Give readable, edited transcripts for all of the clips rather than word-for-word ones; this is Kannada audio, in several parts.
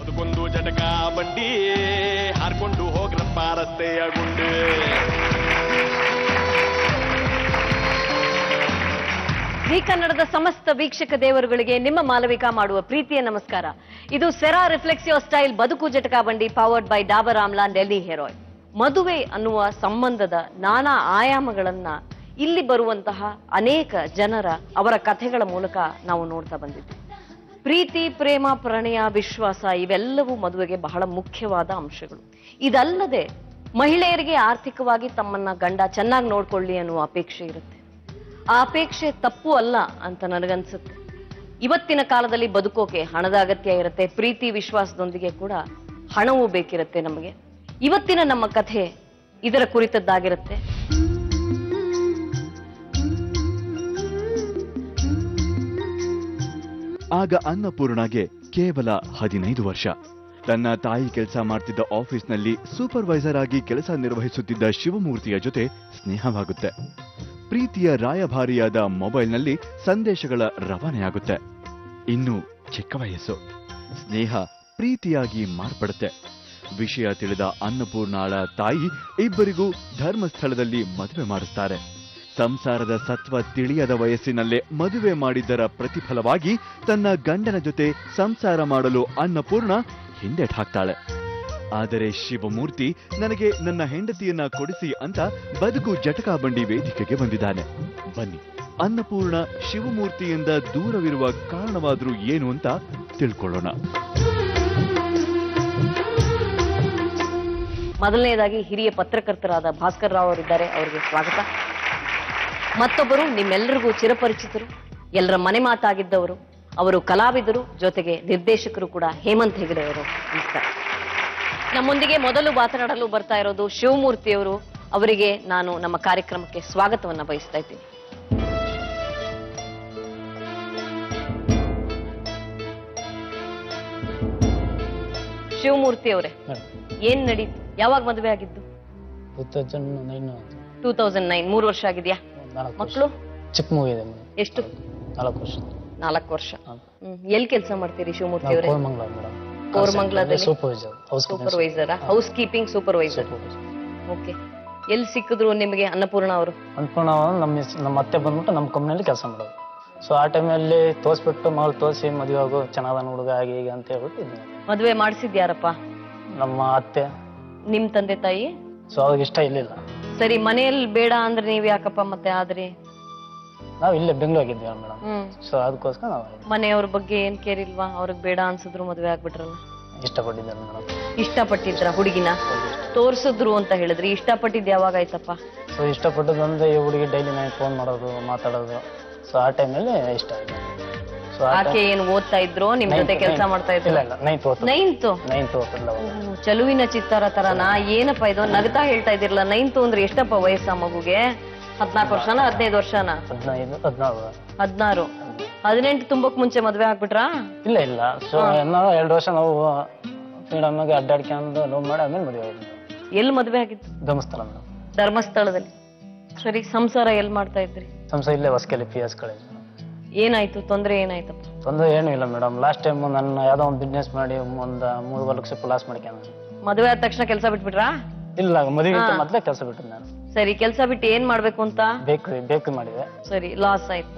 ಅದಕ್ಕೊಂದು ಜಟಕ ಬಂಡಿ ಹಾರ್ಕೊಂಡು ಹೋಗ್ರಪ್ಪ ರಸ್ತೆಯ ಗುಂಡಿ. ಈ ಕನ್ನಡದ ಸಮಸ್ತ ವೀಕ್ಷಕ ದೇವರುಗಳಿಗೆ ನಿಮ್ಮ ಮಾಲವಿಕಾ ಮಾಡುವ ಪ್ರೀತಿಯ ನಮಸ್ಕಾರ. ಇದು ಸೆರಾ ರಿಫ್ಲೆಕ್ಸಿವ್ ಸ್ಟೈಲ್ ಬದುಕು ಜಟಕಾ ಬಂಡಿ powered by Dabur Amla Delhi hair oil. ಮದುವೆ ಅನ್ನುವ ಸಂಬಂಧದ ನಾನಾ ಆಯಾಮಗಳನ್ನ ಇಲ್ಲಿ ಬರುವಂತಹ ಅನೇಕ ಜನರ ಅವರ ಕಥೆಗಳ ಮೂಲಕ ನಾವು ನೋಡ್ತಾ ಬಂದಿದ್ವಿ. ಪ್ರೀತಿ, ಪ್ರೇಮ, ಪ್ರಣಯ, ವಿಶ್ವಾಸ ಇವೆಲ್ಲವೂ ಮದುವೆಗೆ ಬಹಳ ಮುಖ್ಯವಾದ ಅಂಶಗಳು. ಇದಲ್ಲದೆ ಮಹಿಳೆಯರಿಗೆ ಆರ್ಥಿಕವಾಗಿ ತಮ್ಮನ್ನ ಗಂಡ ಚೆನ್ನಾಗಿ ನೋಡ್ಕೊಳ್ಳಿ ಅನ್ನುವ ಅಪೇಕ್ಷೆ ಇರುತ್ತೆ. ಆ ಅಪೇಕ್ಷೆ ತಪ್ಪು ಅಲ್ಲ ಅಂತ ನನಗನ್ಸುತ್ತೆ. ಇವತ್ತಿನ ಕಾಲದಲ್ಲಿ ಬದುಕೋಕೆ ಹಣದ ಅಗತ್ಯ ಇರುತ್ತೆ. ಪ್ರೀತಿ ವಿಶ್ವಾಸದೊಂದಿಗೆ ಕೂಡ ಹಣವೂ ಬೇಕಿರುತ್ತೆ ನಮಗೆ. ಇವತ್ತಿನ ನಮ್ಮ ಕಥೆ ಇದರ ಕುರಿತದ್ದಾಗಿರುತ್ತೆ. ಆಗ ಅನ್ನಪೂರ್ಣಗೆ ಕೇವಲ 15 ವರ್ಷ. ತನ್ನ ತಾಯಿ ಕೆಲಸ ಮಾಡ್ತಿದ್ದ ಆಫೀಸ್ನಲ್ಲಿ ಸೂಪರ್ವೈಸರ್ ಆಗಿ ಕೆಲಸ ನಿರ್ವಹಿಸುತ್ತಿದ್ದ ಶಿವಮೂರ್ತಿಯ ಜೊತೆ ಸ್ನೇಹವಾಗುತ್ತೆ. ಪ್ರೀತಿಯ ರಾಯಭಾರಿಯಾದ ಮೊಬೈಲ್ನಲ್ಲಿ ಸಂದೇಶಗಳ ರವಾನೆಯಾಗುತ್ತೆ. ಇನ್ನು ಚಿಕ್ಕ ವಯಸ್ಸು. ಸ್ನೇಹ ಪ್ರೀತಿಯಾಗಿ ಮಾರ್ಪಡುತ್ತೆ. ವಿಷಯ ತಿಳಿದ ಅನ್ನಪೂರ್ಣಾಳ ತಾಯಿ ಇಬ್ಬರಿಗೂ ಧರ್ಮಸ್ಥಳದಲ್ಲಿ ಮದುವೆ ಮಾಡಿಸ್ತಾರೆ. ಸಂಸಾರದ ಸತ್ವ ತಿಳಿಯದ ವಯಸ್ಸಿನಲ್ಲೇ ಮದುವೆ ಮಾಡಿದ್ದರ ಪ್ರತಿಫಲವಾಗಿ ತನ್ನ ಗಂಡನ ಜೊತೆ ಸಂಸಾರ ಮಾಡಲು ಅನ್ನಪೂರ್ಣ ಹಿಂದೆಟ್ ಹಾಕ್ತಾಳೆ. ಆದರೆ ಶಿವಮೂರ್ತಿ ನನಗೆ ನನ್ನ ಹೆಂಡತಿಯನ್ನ ಕೊಡಿಸಿ ಅಂತ ಬದುಕು ಜಟಕಾ ಬಂಡಿ ವೇದಿಕೆಗೆ ಬಂದಿದ್ದಾನೆ. ಬನ್ನಿ, ಅನ್ನಪೂರ್ಣ ಶಿವಮೂರ್ತಿಯಿಂದ ದೂರವಿರುವ ಕಾರಣವಾದ್ರೂ ಏನು ಅಂತ ತಿಳ್ಕೊಳ್ಳೋಣ. ಮೊದಲನೇದಾಗಿ ಹಿರಿಯ ಪತ್ರಕರ್ತರಾದ ಭಾಸ್ಕರ್ ರಾವ್ ಅವರಿದ್ದಾರೆ, ಅವರಿಗೆ ಸ್ವಾಗತ. ಮತ್ತೊಬ್ಬರು ನಿಮ್ಮೆಲ್ಲರಿಗೂ ಚಿರಪರಿಚಿತರು, ಎಲ್ಲರ ಮನೆ ಮಾತಾಗಿದ್ದವರು, ಅವರು ಕಲಾವಿದರು, ಜೊತೆಗೆ ನಿರ್ದೇಶಕರು ಕೂಡ, ಹೇಮಂತ್ ಹೆಗಡೆ ಅವರು. ನಮಸ್ಕಾರ. ನಮ್ಮೊಂದಿಗೆ ಮೊದಲು ಮಾತನಾಡಲು ಬರ್ತಾ ಇರೋದು ಶಿವಮೂರ್ತಿಯವರು. ಅವರಿಗೆ ನಾನು ನಮ್ಮ ಕಾರ್ಯಕ್ರಮಕ್ಕೆ ಸ್ವಾಗತವನ್ನ ಬಯಸ್ತಾ ಇದ್ದೀನಿ. ಶಿವಮೂರ್ತಿ ಅವರೇ, ಏನ್ ನಡೀತು? ಯಾವಾಗ ಮದುವೆ ಆಗಿದ್ದು? 2009. 3 ವರ್ಷ ಆಗಿದ್ಯಾ? ಮಕ್ಕಳು? ಚಿಕ್ಕ ಮೂವಿದೆ. ಎಷ್ಟು? 4 ವರ್ಷ. 4 ವರ್ಷ. ಎಲ್ಲಿ ಕೆಲಸ ಮಾಡ್ತೀರಿ ಶಿವಮೂರ್ತಿ ಅವರೇ? ಕೋರಮಂಗಲದಲ್ಲಿ supervisor, housekeeping supervisor. Okay. ಎಲ್ಲಿ ಸಿಕ್ಕಿದ್ರು ನಿಮಗೆ ಅನ್ನಪೂರ್ಣ ಅವರು? ಅನ್ನಪೂರ್ಣ ನಮ್ಮ ಅತ್ತೆ ಬಂದ್ಬಿಟ್ಟು ನಮ್ಮ ಕಂಪ್ನಿಯಲ್ಲಿ ಕೆಲಸ ಮಾಡೋದು. ಸೊ ಆ ಟೈಮಲ್ಲಿ ತೋರಿಸ್ಬಿಟ್ಟು ಮಗಳು ತೋರಿಸಿ ಮದುವೆ ಆಗೋ ಚೆನ್ನಾದ ಹುಡುಗ ಹಾಗೆ ಹೀಗೆ ಅಂತ ಹೇಳ್ಬಿಟ್ಟು ಇದ್ವಿ. ಮದುವೆ ಮಾಡಿಸಿದ್ಯಾರಪ್ಪ? ನಮ್ಮ ಅತ್ತೆ. ನಿಮ್ ತಂದೆ ತಾಯಿ? ಸೊ ಅವ್ರಿಗೆ ಇಷ್ಟ ಇರ್ಲಿಲ್ಲ. ಸರಿ, ಮನೆಯಲ್ಲಿ ಬೇಡ ಅಂದ್ರೆ ನೀವ್ ಯಾಕಪ್ಪ ಮತ್ತೆ ಆದ್ರಿ? ನಾವು ಇಲ್ಲೇ ಬೆಂಗಳೂರಾಗಿದ್ವಿ ಮೇಡಮ್. ಸೊ ಅದಕ್ಕೋಸ್ಕರ ನಾವು ಮನೆಯವ್ರ ಬಗ್ಗೆ ಏನ್ ಕೇರ್ ಇಲ್ವಾ? ಅವ್ರಿಗೆ ಬೇಡ ಅನ್ಸಿದ್ರು ಮದುವೆ ಆಗ್ಬಿಟ್ರಲ್ಲ? ಇಷ್ಟಪಟ್ಟಿದ್ದಾರೆ ಮೇಡಮ್. ಇಷ್ಟಪಟ್ಟಿದ್ರ ಹುಡುಗಿನ? ತೋರ್ಸಿದ್ರು ಅಂತ ಹೇಳಿದ್ರಿ, ಇಷ್ಟಪಟ್ಟಿದ್ ಯಾವಾಗ ಆಯ್ತಪ್ಪ? ಸೊ ಇಷ್ಟಪಟ್ಟದಂದ್ರೆ ಈ ಹುಡುಗಿ ಡೈಲಿ ನೈಟ್ ಫೋನ್ ಮಾಡೋದು, ಮಾತಾಡೋದು. ಸೊ ಆ ಟೈಮಲ್ಲಿ ಇಷ್ಟ ಆಯ್ತು. ಸೊ ಆಕೆ ಏನ್ ಓದ್ತಾ ಇದ್ರು, ನಿಮ್ ಜೊತೆ ಕೆಲಸ ಮಾಡ್ತಾ ಇದ್ರು? ಇಲ್ಲ, 9th ಓದ್ತಿಲ್ಲ. ಚಲುವಿನ ಚಿತ್ತಾರ ತರನಾ? ಏನಪ್ಪ ಇದು ನಗತಾ ಹೇಳ್ತಾ ಇದಿರಲ್ಲ? 9th ಅಂದ್ರೆ ಎಷ್ಟಪ್ಪ ವಯಸ್ಸ ಮಗುಗೆ? 14 ವರ್ಷನ 15 ವರ್ಷನ? 15, 16. 16. 18 ತುಂಬಕ್ ಮುಂಚೆ ಮದ್ವೆ ಆಗ್ಬಿಟ್ರಾ? ಇಲ್ಲ. ಸೊ 2 ವರ್ಷ ನಾವು ಫ್ರೀಡಮ್ ಆಗಿ ಅಡ್ಡಾಡ್ಕೊಂಡು ಲವ್ ಮಾಡಿ ಆದ್ಮೇಲೆ ಮದುವೆ ಆಗಿದ್ದು. ಎಲ್ಲಿ ಮದ್ವೆ ಆಗಿದ್ದು? ಧರ್ಮಸ್ಥಳದಲ್ಲಿ. ಸರಿ, ಸಂಸಾರ ಎಲ್ಲಿ ಮಾಡ್ತಾ ಇದ್ರಿ? ಸಂಸಾರ ಇಲ್ಲೇ ಹೊಸಕೆರೆ PS ಕಾಲೇಜ್. ಏನಾಯ್ತು? ತೊಂದ್ರೆ ಏನಾಯ್ತಪ್ಪ? ತೊಂದರೆ ಏನು ಇಲ್ಲ ಮೇಡಮ್. ಲಾಸ್ಟ್ ಟೈಮ್ ನನ್ನ ಯಾವ್ದೋ ಒಂದು ಬಿಸ್ನೆಸ್ ಮಾಡಿ ಒಂದು 3 ಲಕ್ಷ ಲಾಸ್ ಮಾಡ್ಕೊಂಡು ಮದುವೆ ಆದ ತಕ್ಷಣ ಕೆಲಸ ಬಿಟ್ಬಿಟ್ರಾ? ಇಲ್ಲ, ಮದುವೆ ಮೊದಲೇ ಕೆಲಸ ಬಿಟ್ಟಿದ್ದು ನಾನು. ಸರಿ, ಕೆಲಸ ಬಿಟ್ಟು ಏನ್ ಮಾಡ್ಬೇಕು ಅಂತ? ಬೇಕ್ರಿ ಮಾಡಿದೆ. ಸರಿ, ಲಾಸ್ ಆಯ್ತು.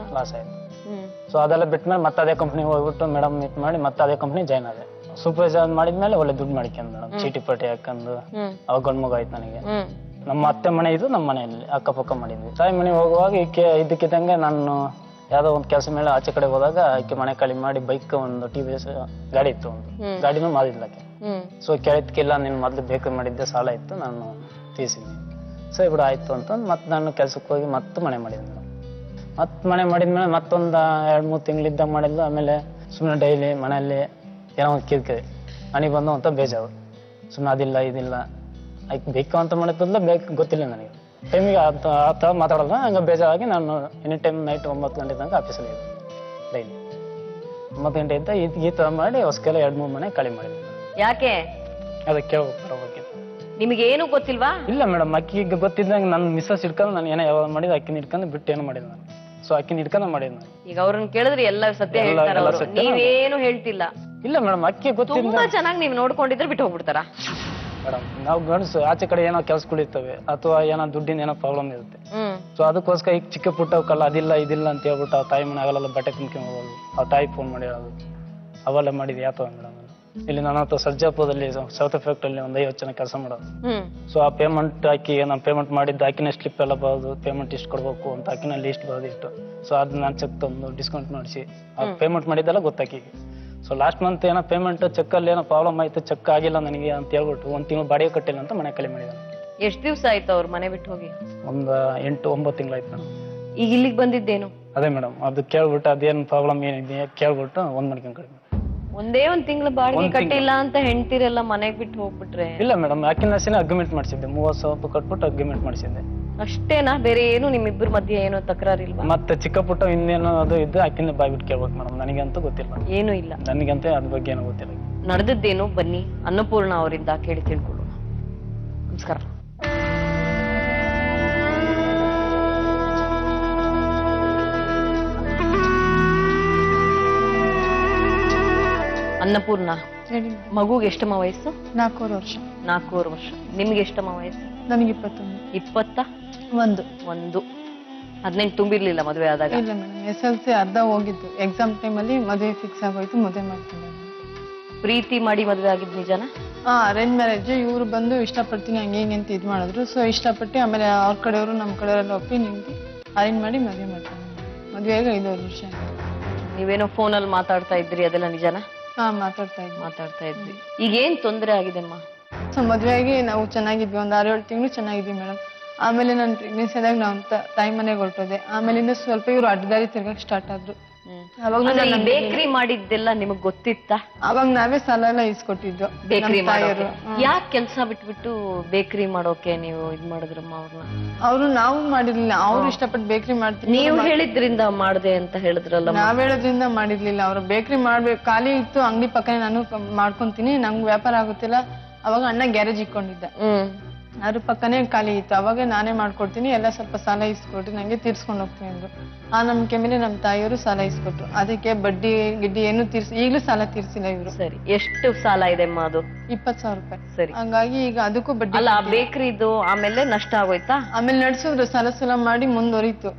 ಸೊ ಅದೆಲ್ಲ ಬಿಟ್ಮೇಲೆ ಮತ್ತೆ ಅದೇ ಕಂಪ್ನಿ ಹೋಗ್ಬಿಟ್ಟು ಮೇಡಮ್ ಮೀಟ್ ಮಾಡಿ ಮತ್ತೆ ಅದೇ ಕಂಪ್ನಿ ಜಾಯ್ನ್ ಆದೆ. ಸೂಪರ್ವೈಸರ್ ಮಾಡಿದ್ಮೇಲೆ ಒಳ್ಳೆ ದುಡ್ಡು ಮಾಡ್ಕೊಂಡು ಮೇಡಮ್, ಚೀಟಿ ಪಟ್ಟಿ ಹಾಕೊಂಡು ಅವಾಗ ಗಂಡು ಮಗ ಆಯ್ತು ನನಗೆ. ನಮ್ಮ ಅತ್ತೆ ಮನೆ ಇದು ನಮ್ಮ ಮನೆಯಲ್ಲಿ ಅಕ್ಕಪಕ್ಕ ಮಾಡಿದ್ವಿ. ತಾಯಿ ಮನೆ ಹೋಗುವಾಗ ಇದಕ್ಕಿದ್ದಂಗೆ ನಾನು ಯಾವ್ದೋ ಒಂದು ಕೆಲಸ ಮೇಲೆ ಆಚೆ ಕಡೆ ಹೋದಾಗ ಆಕೆ ಮನೆ ಖಾಲಿ ಮಾಡಿ ಬೈಕ್ ಒಂದು TVS ಗಾಡಿ ಇತ್ತು, ಒಂದು ಗಾಡಿನೂ ಮಾರಿದ್ಲಕ್ಕೆ. ಸೊ ಕೇಳಿದ್ಕಿಲ್ಲ, ನೀನು ಮೊದ್ಲು ಬೇಕು ಮಾಡಿದ್ದೆ, ಸಾಲ ಇತ್ತು, ನಾನು ತೀರಿಸಿದ್ನಿ. ಸೊ ఇప్పుడు ಆಯ್ತು ಅಂತ ಮತ್ತೆ ನಾನು ಕೆಲ್ಸಕ್ಕೆ ಹೋಗಿ ಮತ್ತೆ ಮನೆ ಮಾಡಿದ್ದೆ. ಮತ್ತೆ ಮನೆ ಮಾಡಿದ್ಮೇಲೆ ಮತ್ತೊಂದು 2-3 ತಿಂಗಳಿದ್ದಾಗ ಮಾಡಿದ್ಲು. ಆಮೇಲೆ ಸುಮ್ಮನೆ ಡೈಲಿ ಮನೆಯಲ್ಲಿ ಏನೋ ಒಂದು ಕಿರಿಕಿರಿ ಮನೆಗೆ ಬಂದು ಅಂತ ಬೇಜಾರು. ಸುಮ್ಮನೆ ಅದಿಲ್ಲ ಇದಿಲ್ಲ ಆಯ್ತು ಬೇಕು ಅಂತ ಮಾಡಿದ್ದ ಬೇಕು ಗೊತ್ತಿಲ್ಲ ನನಗೆ. ಟೈಮಿಗೆ ಆ ಥರ ಮಾತಾಡಲ್ಲ. ಹಂಗೆ ಬೇಜಾರಾಗಿ ನಾನು ಎನಿ ಟೈಮ್ ನೈಟ್ 9 ಗಂಟೆ ತನಕ ಆಫೀಸಲ್ಲಿ ಇದ್ದೆ. ಡೈಲಿ 9 ಗಂಟೆ ಇದ್ದ ಈ ಥರ ಮಾಡಿ ಹೊಸಕೆಲ್ಲ 2-3 ಮನೆ ಖಾಲಿ ಮಾಡಿದ್ದೆ. ಯಾಕೆ? ಅದಕ್ಕೆ ಕೇಳ್ಬೇಕು. ನಿಮಗೆ ಏನು ಗೊತ್ತಿಲ್ವಾ? ಇಲ್ಲ ಮೇಡಮ್, ಅಕ್ಕಿಗೆ ಗೊತ್ತಿದ್ದಂಗೆ ನನ್ನ ಮಿಸ್ಸಸ್ ಹಿಡ್ಕೊಂಡು ನಾನು ಏನೋ ಯಾವಾಗ ಮಾಡಿದ ಅಕ್ಕಿನ ಹಿಡ್ಕೊಂಡು ಬಿಟ್ಟು ಏನೋ ಮಾಡಿದ್ ನಾನು. ಸೊ ಅಕ್ಕಿನ ಹಿಡ್ಕೊಂಡು ಮಾಡಿದ್ ನಾನು. ಈಗ ಅವ್ರನ್ನ ಕೇಳಿದ್ರೆ ಎಲ್ಲ ಸತ್ಯ ಹೇಳ್ತಾರೆ, ನೀವೇನು ಹೇಳ್ತಿಲ್ಲ. ಇಲ್ಲ ಮೇಡಮ್ ಅಕ್ಕಿ ಗೊತ್ತಿಲ್ಲ ತುಂಬಾ ಚೆನ್ನಾಗಿ ನೀವು ನೋಡ್ಕೊಂಡಿದ್ರೆ ಬಿಟ್ಟು ಹೋಗ್ಬಿಡ್ತಾರಾ? ಮೇಡಮ್ ನಾವು ಗಂಡಸು ಆಚೆ ಕಡೆ ಏನೋ ಕೆಲ್ಸಗಳು ಇರ್ತವೆ ಅಥವಾ ಏನೋ ದುಡ್ಡಿನ ಏನೋ ಪ್ರಾಬ್ಲಮ್ ಇರುತ್ತೆ. ಸೊ ಅದಕ್ಕೋಸ್ಕರ ಈಗ ಚಿಕ್ಕ ಪುಟ್ಟವಕ್ಕಲ್ಲ ಅದಿಲ್ಲ ಇದಿಲ್ಲ ಅಂತ ಹೇಳ್ಬಿಟ್ಟು ಆ ತಾಯಿ ಮನೆ ಆಗಲ್ಲ ಬಟ್ಟೆ ತುಂಬ್ಕೊಂಡು ಹೋಗೋದು, ಆ ತಾಯಿ ಫೋನ್ ಮಾಡಿ ಹೇಳೋದು ಅವೆಲ್ಲ ಮಾಡಿದ್ ಯಾತವ ಮೇಡಮ್. ಇಲ್ಲಿ ನನ್ನ ಹತ್ರ ಸರ್ಜಾಪುರದಲ್ಲಿ ಸೌತ್ ಎಫೆಕ್ಟ್ ಅಲ್ಲಿ ಒಂದು 50 ಜನ ಕೆಲಸ ಮಾಡೋದು. ಸೊ ಆ ಪೇಮೆಂಟ್ ಹಾಕಿ ನಾನು ಪೇಮೆಂಟ್ ಮಾಡಿದ್ದು ಹಾಕಿನ ಸ್ಲಿಪ್ ಎಲ್ಲ ಬರೋದು, ಪೇಮೆಂಟ್ ಇಷ್ಟು ಕೊಡ್ಬೇಕು ಅಂತ ಹಾಕಿನ ಲಿಸ್ಟ್ ಬರೋದು ಇಷ್ಟು. ಸೊ ಅದನ್ನ ನಾನು ಚೆಕ್ ತಂದು ಡಿಸ್ಕೌಂಟ್ ಮಾಡಿಸಿ ಪೇಮೆಂಟ್ ಮಾಡಿದ್ದೆಲ್ಲ ಗೊತ್ತಾಕಿ. ಸೊ ಲಾಸ್ಟ್ ಮಂತ್ ಏನೋ ಪೇಮೆಂಟ್ ಚೆಕ್ ಅಲ್ಲಿ ಏನೋ ಪ್ರಾಬ್ಲಮ್ ಆಯ್ತು, ಚೆಕ್ ಆಗಿಲ್ಲ ನನಗೆ ಅಂತ ಹೇಳ್ಬಿಟ್ಟು 1 ತಿಂಗಳು ಬಾಡಿಗೆ ಕಟ್ಟಿಲ್ಲ ಅಂತ ಮನೆ ಖಾಲಿ ಮಾಡಿದಾನೆ. ಎಷ್ಟು ದಿವಸ ಆಯ್ತು ಅವ್ರ ಮನೆ ಬಿಟ್ಟು ಹೋಗಿ? ಒಂದು 8-9 ತಿಂಗಳಾಯ್ತು ಮೇಡಮ್. ಈಗ ಇಲ್ಲಿಗೆ ಬಂದಿದ್ದೇನು? ಅದೇ ಮೇಡಮ್ ಅದು ಕೇಳ್ಬಿಟ್ಟು ಅದೇನು ಪ್ರಾಬ್ಲಮ್ ಏನಿದೆ ಕೇಳ್ಬಿಟ್ಟು ಒಂದ್ ಮಾಡ್ಕೊಂಡು ಕಡಿಮೆ. ಒಂದೇ 1 ತಿಂಗಳು ಬಾಡಿಗೆ ಕಟ್ಟಿಲ್ಲ ಅಂತ ಹೆಂಡ್ತಿರೆಲ್ಲ ಮನೆಗ್ ಬಿಟ್ಟು ಹೋಗ್ಬಿಟ್ರೆ? ಇಲ್ಲ ಮೇಡಮ್ ಯಾಕಿನ ಅಗ್ರಿಮೆಂಟ್ ಮಾಡಿಸಿದ್ದೆ, 30,000 ರೂಪಾಯಿ ಕಟ್ಬಿಟ್ಟು ಅಗ್ರಿಮೆಂಟ್ ಮಾಡಿಸಿದ್ದೆ ಅಷ್ಟೇನಾ? ಬೇರೆ ಏನು ನಿಮ್ಮಿಬ್ಬರ ಮಧ್ಯೆ ಏನೋ ತಕರಾರಿಲ್ವಾ? ಮತ್ತೆ ಚಿಕ್ಕ ಪುಟ್ಟ ಇನ್ನೇನೋ ಅದು ಇದ್ದು ಆಕಿನ ಬಾಯ್ಬಿಟ್ಟು ಕೇಳ್ಬೇಕು ಮೇಡಮ್. ನನಗಂತೂ ಗೊತ್ತಿಲ್ಲ, ಏನು ಇಲ್ಲ. ನನಗಂತ ಅದ್ರ ಬಗ್ಗೆ ಏನೋ ಗೊತ್ತಿಲ್ಲ. ನಡೆದದ್ದೇನು ಬನ್ನಿ ಅನ್ನಪೂರ್ಣ ಅವರಿಂದ ಕೇಳಿ ತಿಳ್ಕೊಳ್ಳೋಣ. ನಮಸ್ಕಾರ. ಅನ್ನಪೂರ್ಣ, ಮಗುಗೆ ಎಷ್ಟಮ್ಮ ವಯಸ್ಸು? 4 ವರ್ಷ. 4 ವರ್ಷ. ನಿಮ್ಗೆ ಎಷ್ಟಮ್ಮ ವಯಸ್ಸು? ನನಗೆ 21. 21. 18 ತುಂಬಿರ್ಲಿಲ್ಲ ಮದುವೆ ಆದಾಗ? ಇಲ್ಲ ಮೇಡಮ್, SLC ಅರ್ಧ ಹೋಗಿದ್ದು. ಎಕ್ಸಾಮ್ ಟೈಮಲ್ಲಿ ಮದುವೆ ಫಿಕ್ಸ್ ಆಗೋಯ್ತು, ಮದುವೆ ಮಾಡ್ಕೊಂಡೆ. ಪ್ರೀತಿ ಮಾಡಿ ಮದುವೆ ಆಗಿದ್ ನಿಜಾನ? Arrange marriage. ಇವ್ರು ಬಂದು ಇಷ್ಟಪಡ್ತೀನಿ ಹಂಗೆ ಹಿಂಗೆ ಅಂತ ಇದ್ ಮಾಡಿದ್ರು. ಸೊ ಇಷ್ಟಪಟ್ಟು ಆಮೇಲೆ ಅವ್ರ ಕಡೆಯವರು ನಮ್ಮ ಕಡೆಯವರೆಲ್ಲ ಒಪ್ಪಿ ನಿಂತು ಅರೇಂಜ್ ಮಾಡಿ ಮದುವೆ ಮಾಡ್ಕೊಂಡೆ. ಮದುವೆಗೆ 5 ವರ್ಷ. ನೀವೇನೋ ಫೋನಲ್ಲಿ ಮಾತಾಡ್ತಾ ಇದ್ರಿ, ಅದೆಲ್ಲ ನಿಜಾನ? ಮಾತಾಡ್ತಾ ಇದ್ವಿ. ಈಗ ಏನ್ ತೊಂದರೆ ಆಗಿದೆ ಅಮ್ಮ? ಸೊ ಮದುವೆಯಾಗಿ ನಾವು ಚೆನ್ನಾಗಿದ್ವಿ, ಒಂದು 6-7 ತಿಂಗಳು ಚೆನ್ನಾಗಿದ್ವಿ ಮೇಡಮ್. ಆಮೇಲೆ ನಾನು ಪ್ರೆಗ್ನೆನ್ಸಿ ಆದಾಗ ನಾವು ತಾಯಿ ಮನೆಗೆ ಹೊರಟೋದೆ. ಆಮೇಲಿಂದ ಸ್ವಲ್ಪ ಇವ್ರು ಅಡ್ಡದಾರಿ ತಿರ್ಗಕ್ ಸ್ಟಾರ್ಟ್ ಆದ್ರು. ಬೇಕರಿ ಮಾಡಿದ್ದೆಲ್ಲ ನಿಮಗ್ ಗೊತ್ತಿತ್ತ? ಅವಾಗ ನಾವೇ ಸಾಲ ಎಲ್ಲ ಇಸ್ಕೊಟ್ಟಿದ್ದು. ಬೇಕರಿ ಮಾಡೋರು ಯಾಕೆ ಕೆಲಸ ಬಿಟ್ಬಿಟ್ಟು ಬೇಕರಿ ಮಾಡೋಕೆ ನೀವು ಇದ್ ಮಾಡಿದ್ರಮ್ಮ ಅವ್ರನ್ನ? ಅವ್ರು ನಾವು ಮಾಡಿರ್ಲಿಲ್ಲ, ಅವ್ರು ಇಷ್ಟಪಟ್ಟು ಬೇಕರಿ ಮಾಡ್ತೀವಿ. ನೀವು ಹೇಳಿದ್ರಿಂದ ಮಾಡ್ದೆ ಅಂತ ಹೇಳಿದ್ರಲ್ಲ? ನಾವ್ ಹೇಳೋದ್ರಿಂದ ಮಾಡಿರ್ಲಿಲ್ಲ. ಅವ್ರು ಬೇಕರಿ ಮಾಡ್ಬೇಕು, ಖಾಲಿ ಇತ್ತು ಅಂಗಡಿ ಪಕ್ಕನೆ ನಾನು ಮಾಡ್ಕೊಂತೀನಿ, ನಂಗೆ ವ್ಯಾಪಾರ ಆಗುತ್ತಿಲ್ಲ. ಅವಾಗ ಅಣ್ಣ ಗ್ಯಾರೇಜ್ ಇಟ್ಕೊಂಡಿದ್ದ, ಅದ್ರ ಪಕ್ಕನೆ ಖಾಲಿ ಇತ್ತು. ಅವಾಗ ನಾನೇ ಮಾಡ್ಕೊಡ್ತೀನಿ, ಎಲ್ಲ ಸ್ವಲ್ಪ ಸಾಲ ಇಸ್ಕೊಟ್ರಿ ನಂಗೆ ತೀರ್ಸ್ಕೊಂಡು ಹೋಗ್ತೀನಿ ಅಂದ್ರು. ಆ ನಂಬಿಕೆ ಮೇಲೆ ನಮ್ಮ ತಾಯಿಯವರು ಸಾಲ ಇಸ್ಕೊಟ್ರು. ಅದಕ್ಕೆ ಬಡ್ಡಿ ಗಿಡ್ಡಿ ಏನು ಈಗಲೂ ಸಾಲ ತೀರ್ಸಿಲ್ಲ ಇವ್ರು. ಸರಿ, ಎಷ್ಟು ಸಾಲ ಇದೆ ಅಮ್ಮ? ಅದು 20,000 ರೂಪಾಯಿ. ಸರಿ. ಹಂಗಾಗಿ ಈಗ ಅದಕ್ಕೂ ಬಡ್ಡಿ ಅಲ್ಲ, ಬೇಕರಿದು ಆಮೇಲೆ ನಷ್ಟ ಆಗೋಯ್ತಾ? ಆಮೇಲೆ ನಡ್ಸಿದ್ರು, ಸಾಲ ಮಾಡಿ ಮುಂದುವರಿತು.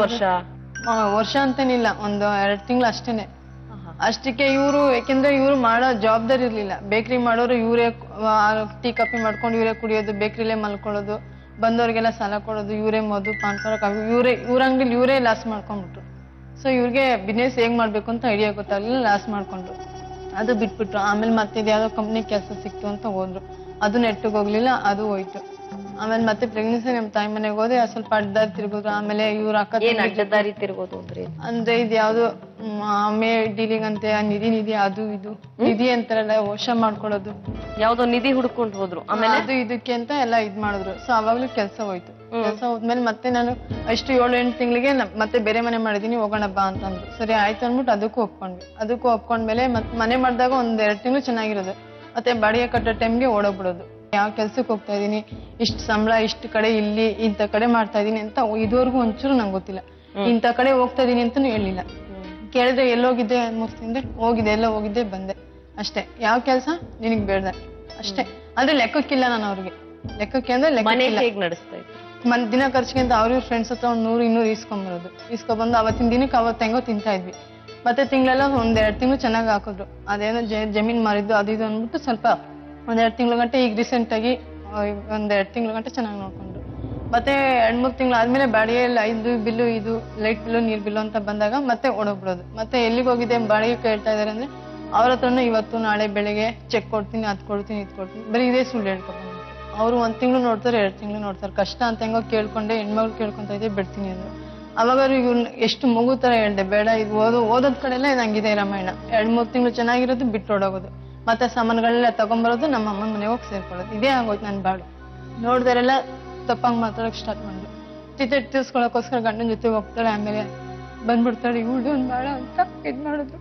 ವರ್ಷ ಅಂತೇನಿಲ್ಲ, ಒಂದು 2 ತಿಂಗಳು ಅಷ್ಟೇನೆ. ಅಷ್ಟಕ್ಕೆ ಇವ್ರು, ಯಾಕೆಂದ್ರೆ ಇವ್ರು ಮಾಡೋ ಜವಾಬ್ದಾರಿ ಇರ್ಲಿಲ್ಲ. ಬೇಕರಿ ಮಾಡೋರು ಇವರೇ ಟೀ ಕಾಫಿ ಮಾಡ್ಕೊಂಡು ಇವರೇ ಕುಡಿಯೋದು, ಬೇಕರಿಲೇ ಮಲ್ಕೊಳ್ಳೋದು, ಬಂದವ್ರಿಗೆಲ್ಲ ಸಾಲ ಕೊಡೋದು, ಇವರೇ ಮಧು ಪಾನ್ಪರ ಕಾಫಿ ಇವ್ರ ಅಂಗಡಿಲಿ ಇವರೇ ಲಾಸ್ ಮಾಡ್ಕೊಂಡ್ಬಿಟ್ರು. ಸೊ ಇವ್ರಿಗೆ ಬಿಸ್ನೆಸ್ ಹೇಗ್ ಮಾಡ್ಬೇಕು ಅಂತ ಐಡಿಯಾ ಗೊತ್ತಾಗ್ಲಿಲ್ಲ, ಲಾಸ್ ಮಾಡ್ಕೊಂಡ್ರು. ಅದು ಬಿಟ್ಬಿಟ್ರು. ಆಮೇಲೆ ಮತ್ತೆ ಯಾವ್ದೋ ಕಂಪ್ನಿ ಕೆಲಸ ಸಿಕ್ತು ಅಂತ ಹೋದ್ರು, ಅದು ನೆಟ್ಟಿಗೆ ಹೋಗ್ಲಿಲ್ಲ, ಅದು ಹೋಯ್ತು. ಆಮೇಲೆ ಮತ್ತೆ ಪ್ರೆಗ್ನೆನ್ಸಿ ನಮ್ಮ ತಾಯಿ ಮನೆಗೆ ಹೋದೆ, ಸ್ವಲ್ಪ ಅಡ್ಡದಾರಿ ತಿರ್ಗೋದ್ರು. ಆಮೇಲೆ ಇವ್ರ ಅಕ್ಕ ಅಡ್ಡದಾರಿ ತಿರ್ಗೋದು ಅಂದ್ರೆ ಇದು ಯಾವ್ದು ಆಮೆ ಡೀಲಿಂಗ್ ಅಂತೆ, ನಿಧಿ ಅದು ಇದು ನಿಧಿ ಅಂತಾರಲ್ಲ, ವಶ ಮಾಡ್ಕೊಳ್ಳೋದು, ಯಾವ್ದೋ ನಿಧಿ ಹುಡ್ಕೊಂಡು ಹೋದ್ರು. ಆಮೇಲೆ ಅದು ಇದಕ್ಕೆ ಅಂತ ಎಲ್ಲ ಇದ್ ಮಾಡಿದ್ರು. ಸೊ ಅವಾಗ್ಲೂ ಕೆಲ್ಸ ಹೋಯ್ತು. ಕೆಲ್ಸ ಹೋದ್ಮೇಲೆ ಮತ್ತೆ ನಾನು ಅಷ್ಟು 7-8 ತಿಂಗಳಿಗೆ ಮತ್ತೆ ಬೇರೆ ಮನೆ ಮಾಡಿದೀನಿ, ಹೋಗೋಣ ಬಾ ಅಂತಂದ್ರು. ಸರಿ ಆಯ್ತು ಅಂದ್ಬಿಟ್ಟು ಅದಕ್ಕೂ ಒಪ್ಕೊಂಡ್ಮೇಲೆ ಮತ್ತೆ ಮನೆ ಮಾಡಿದಾಗ 1-2 ತಿಂಗಳು ಚೆನ್ನಾಗಿರೋದು. ಮತ್ತೆ ಬಾಡಿಗೆ ಕಟ್ಟೋ ಟೈಮ್ಗೆ ಓಡೋಗ್ಬಿಡೋದು. ಯಾವ ಕೆಲ್ಸಕ್ಕೆ ಹೋಗ್ತಾ ಇದೀನಿ, ಇಷ್ಟು ಸಂಬಳ, ಇಷ್ಟು ಕಡೆ ಇಲ್ಲಿ ಇಂಥ ಕಡೆ ಮಾಡ್ತಾ ಇದೀನಿ ಅಂತ ಇದುವರೆಗೂ ಒಂಚೂರು ನಂಗೆ ಗೊತ್ತಿಲ್ಲ. ಇಂಥ ಕಡೆ ಹೋಗ್ತಾ ಇದೀನಿ ಅಂತಾನು ಹೇಳಿಲ್ಲ. ಕೇಳಿದ್ರೆ ಎಲ್ಲೋಗಿದ್ದೆ ಮುಗಿಸಿದ್ರೆ ಎಲ್ಲ ಹೋಗಿದ್ದೆ ಬಂದೆ ಅಷ್ಟೇ. ಯಾವ ಕೆಲ್ಸ ನಿನಗ್ ಬೇಡ ಅಷ್ಟೇ. ಅಂದ್ರೆ ಲೆಕ್ಕಕ್ಕಿಲ್ಲ ನಾನು ಅವ್ರಿಗೆ. ಲೆಕ್ಕಕ್ಕೆ ಅಂದ್ರೆ ದಿನ ಖರ್ಚಿಗೆ ಅಂತ ಅವ್ರ ಫ್ರೆಂಡ್ಸ್ ಹತ್ರ 100-200 ಇಸ್ಕೊಂಬರೋದು. ಅವತ್ತಿನ ದಿನಕ್ಕೆ ಅವತ್ತು ಹೆಂಗೋ ತಿಂತಾ ಇದ್ವಿ. ಮತ್ತೆ ತಿಂಗಳೆಲ್ಲ 1-2 ತಿಂಗಳು ಚೆನ್ನಾಗಿ ಹಾಕಿದ್ರು. ಅದೇನೋ ಜಮೀನ್ ಮಾರಿದ್ದು ಅದು ಇದು ಅಂದ್ಬಿಟ್ಟು ಸ್ವಲ್ಪ 1-2 ತಿಂಗಳ ಗಂಟೆ, ಈಗ ರೀಸೆಂಟ್ ಆಗಿ 1-2 ತಿಂಗಳ ಗಂಟೆ ಚೆನ್ನಾಗಿ ನೋಡ್ಕೊಂಡ್ರು. ಮತ್ತೆ 2-3 ತಿಂಗಳು ಆದ್ಮೇಲೆ ಬಾಡಿಗೆ ಇದು ಬಿಲ್ಲು, ಇದು ಲೈಟ್ ಬಿಲ್ಲು, ನೀರ್ ಬಿಲ್ಲು ಅಂತ ಬಂದಾಗ ಮತ್ತೆ ಓಡೋಗ್ಬಿಡೋದು. ಮತ್ತೆ ಎಲ್ಲಿಗೆ ಹೋಗಿದೆ ಬಾಡಿಗೆ ಕೇಳ್ತಾ ಇದಾರೆ ಅಂದ್ರೆ ಅವ್ರ ಹತ್ರನೂ ಇವತ್ತು ನಾಳೆ ಬೆಳಿಗ್ಗೆ ಚೆಕ್ ಕೊಡ್ತೀನಿ, ಅದ್ ಕೊಡ್ತೀನಿ, ಇದ್ ಕೊಡ್ತೀನಿ, ಬರೀ ಇದೇ ಸುಳ್ಳು ಹೇಳ್ಕೊಂಡು ಅವ್ರು 1 ತಿಂಗಳು ನೋಡ್ತಾರೆ, 2 ತಿಂಗಳು ನೋಡ್ತಾರೆ. ಕಷ್ಟ ಅಂತ ಹೆಂಗೋ ಕೇಳ್ಕೊಂಡೆ, ಹೆಣ್ಮಗಳು ಕೇಳ್ಕೊಂತ ಇದ್ದೆ ಬಿಡ್ತೀನಿ ಅಂದ್ರು. ಅವಾಗ ಇವ್ನ ಎಷ್ಟು ಮಗು ತರ ಹೇಳ್ದೆ, ಬೇಡ ಇದು ಓದೋದ್ ಕಡೆ ಎಲ್ಲ ನಂಗಿದೆ ರಾಮಾಯಣ. 2-3 ತಿಂಗಳು ಚೆನ್ನಾಗಿರೋದು ಬಿಟ್ಟು ಓಡೋಗೋದು, ಮತ್ತೆ ಸಾಮಾನುಗಳೆಲ್ಲ ತಗೊಂಡ್ಬರೋದು, ನಮ್ಮ ಅಮ್ಮನ ಮನೆಗೆ ಹೋಗಿ ಸೇರ್ಕೊಳ್ಳೋದು. ಇದೇ ಆಗೋಯ್ತು ನನ್ ಬಾಳು. ನೋಡ್ದಾರೆಲ್ಲ ತಪ್ಪಂಗ್ ಮಾತಾಡಕ್ ಸ್ಟಾರ್ಟ್ ಮಾಡಿದ್ರು. ತೀರ್ಸ್ಕೊಳಕೋಸ್ಕರ ಗಂಡನ ಜೊತೆ ಹೋಗ್ತಾಳೆ, ಆಮೇಲೆ ಬಂದ್ಬಿಡ್ತಾಳೆ ಇವಳು ಒಂದ್ ಬಾಳ ಅಂತ ಇದ್ ಮಾಡಿದ್ರು.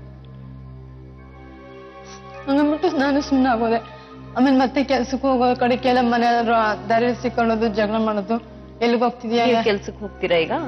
ಹಂಗಂದ್ಬಿಟ್ಟು ನಾನು ಸುಮ್ಮನೆ ಆಗೋದೆ. ಆಮೇಲೆ ಮತ್ತೆ ಕೆಲ್ಸಕ್ಕೆ ಹೋಗೋ ಕಡೆಗೆಲ್ಲ ಮನೆ ದಾರಿ ಸಿಕ್ಕೊಳ್ಳೋದು, ಜಗಳ ಮಾಡೋದು. ಎಲ್ಲಿಗೆ ಹೋಗ್ತಿದ್ಯಾ? ಕೆಲ್ಸಕ್ಕೆ ಹೋಗ್ತೀರಾ ಈಗ?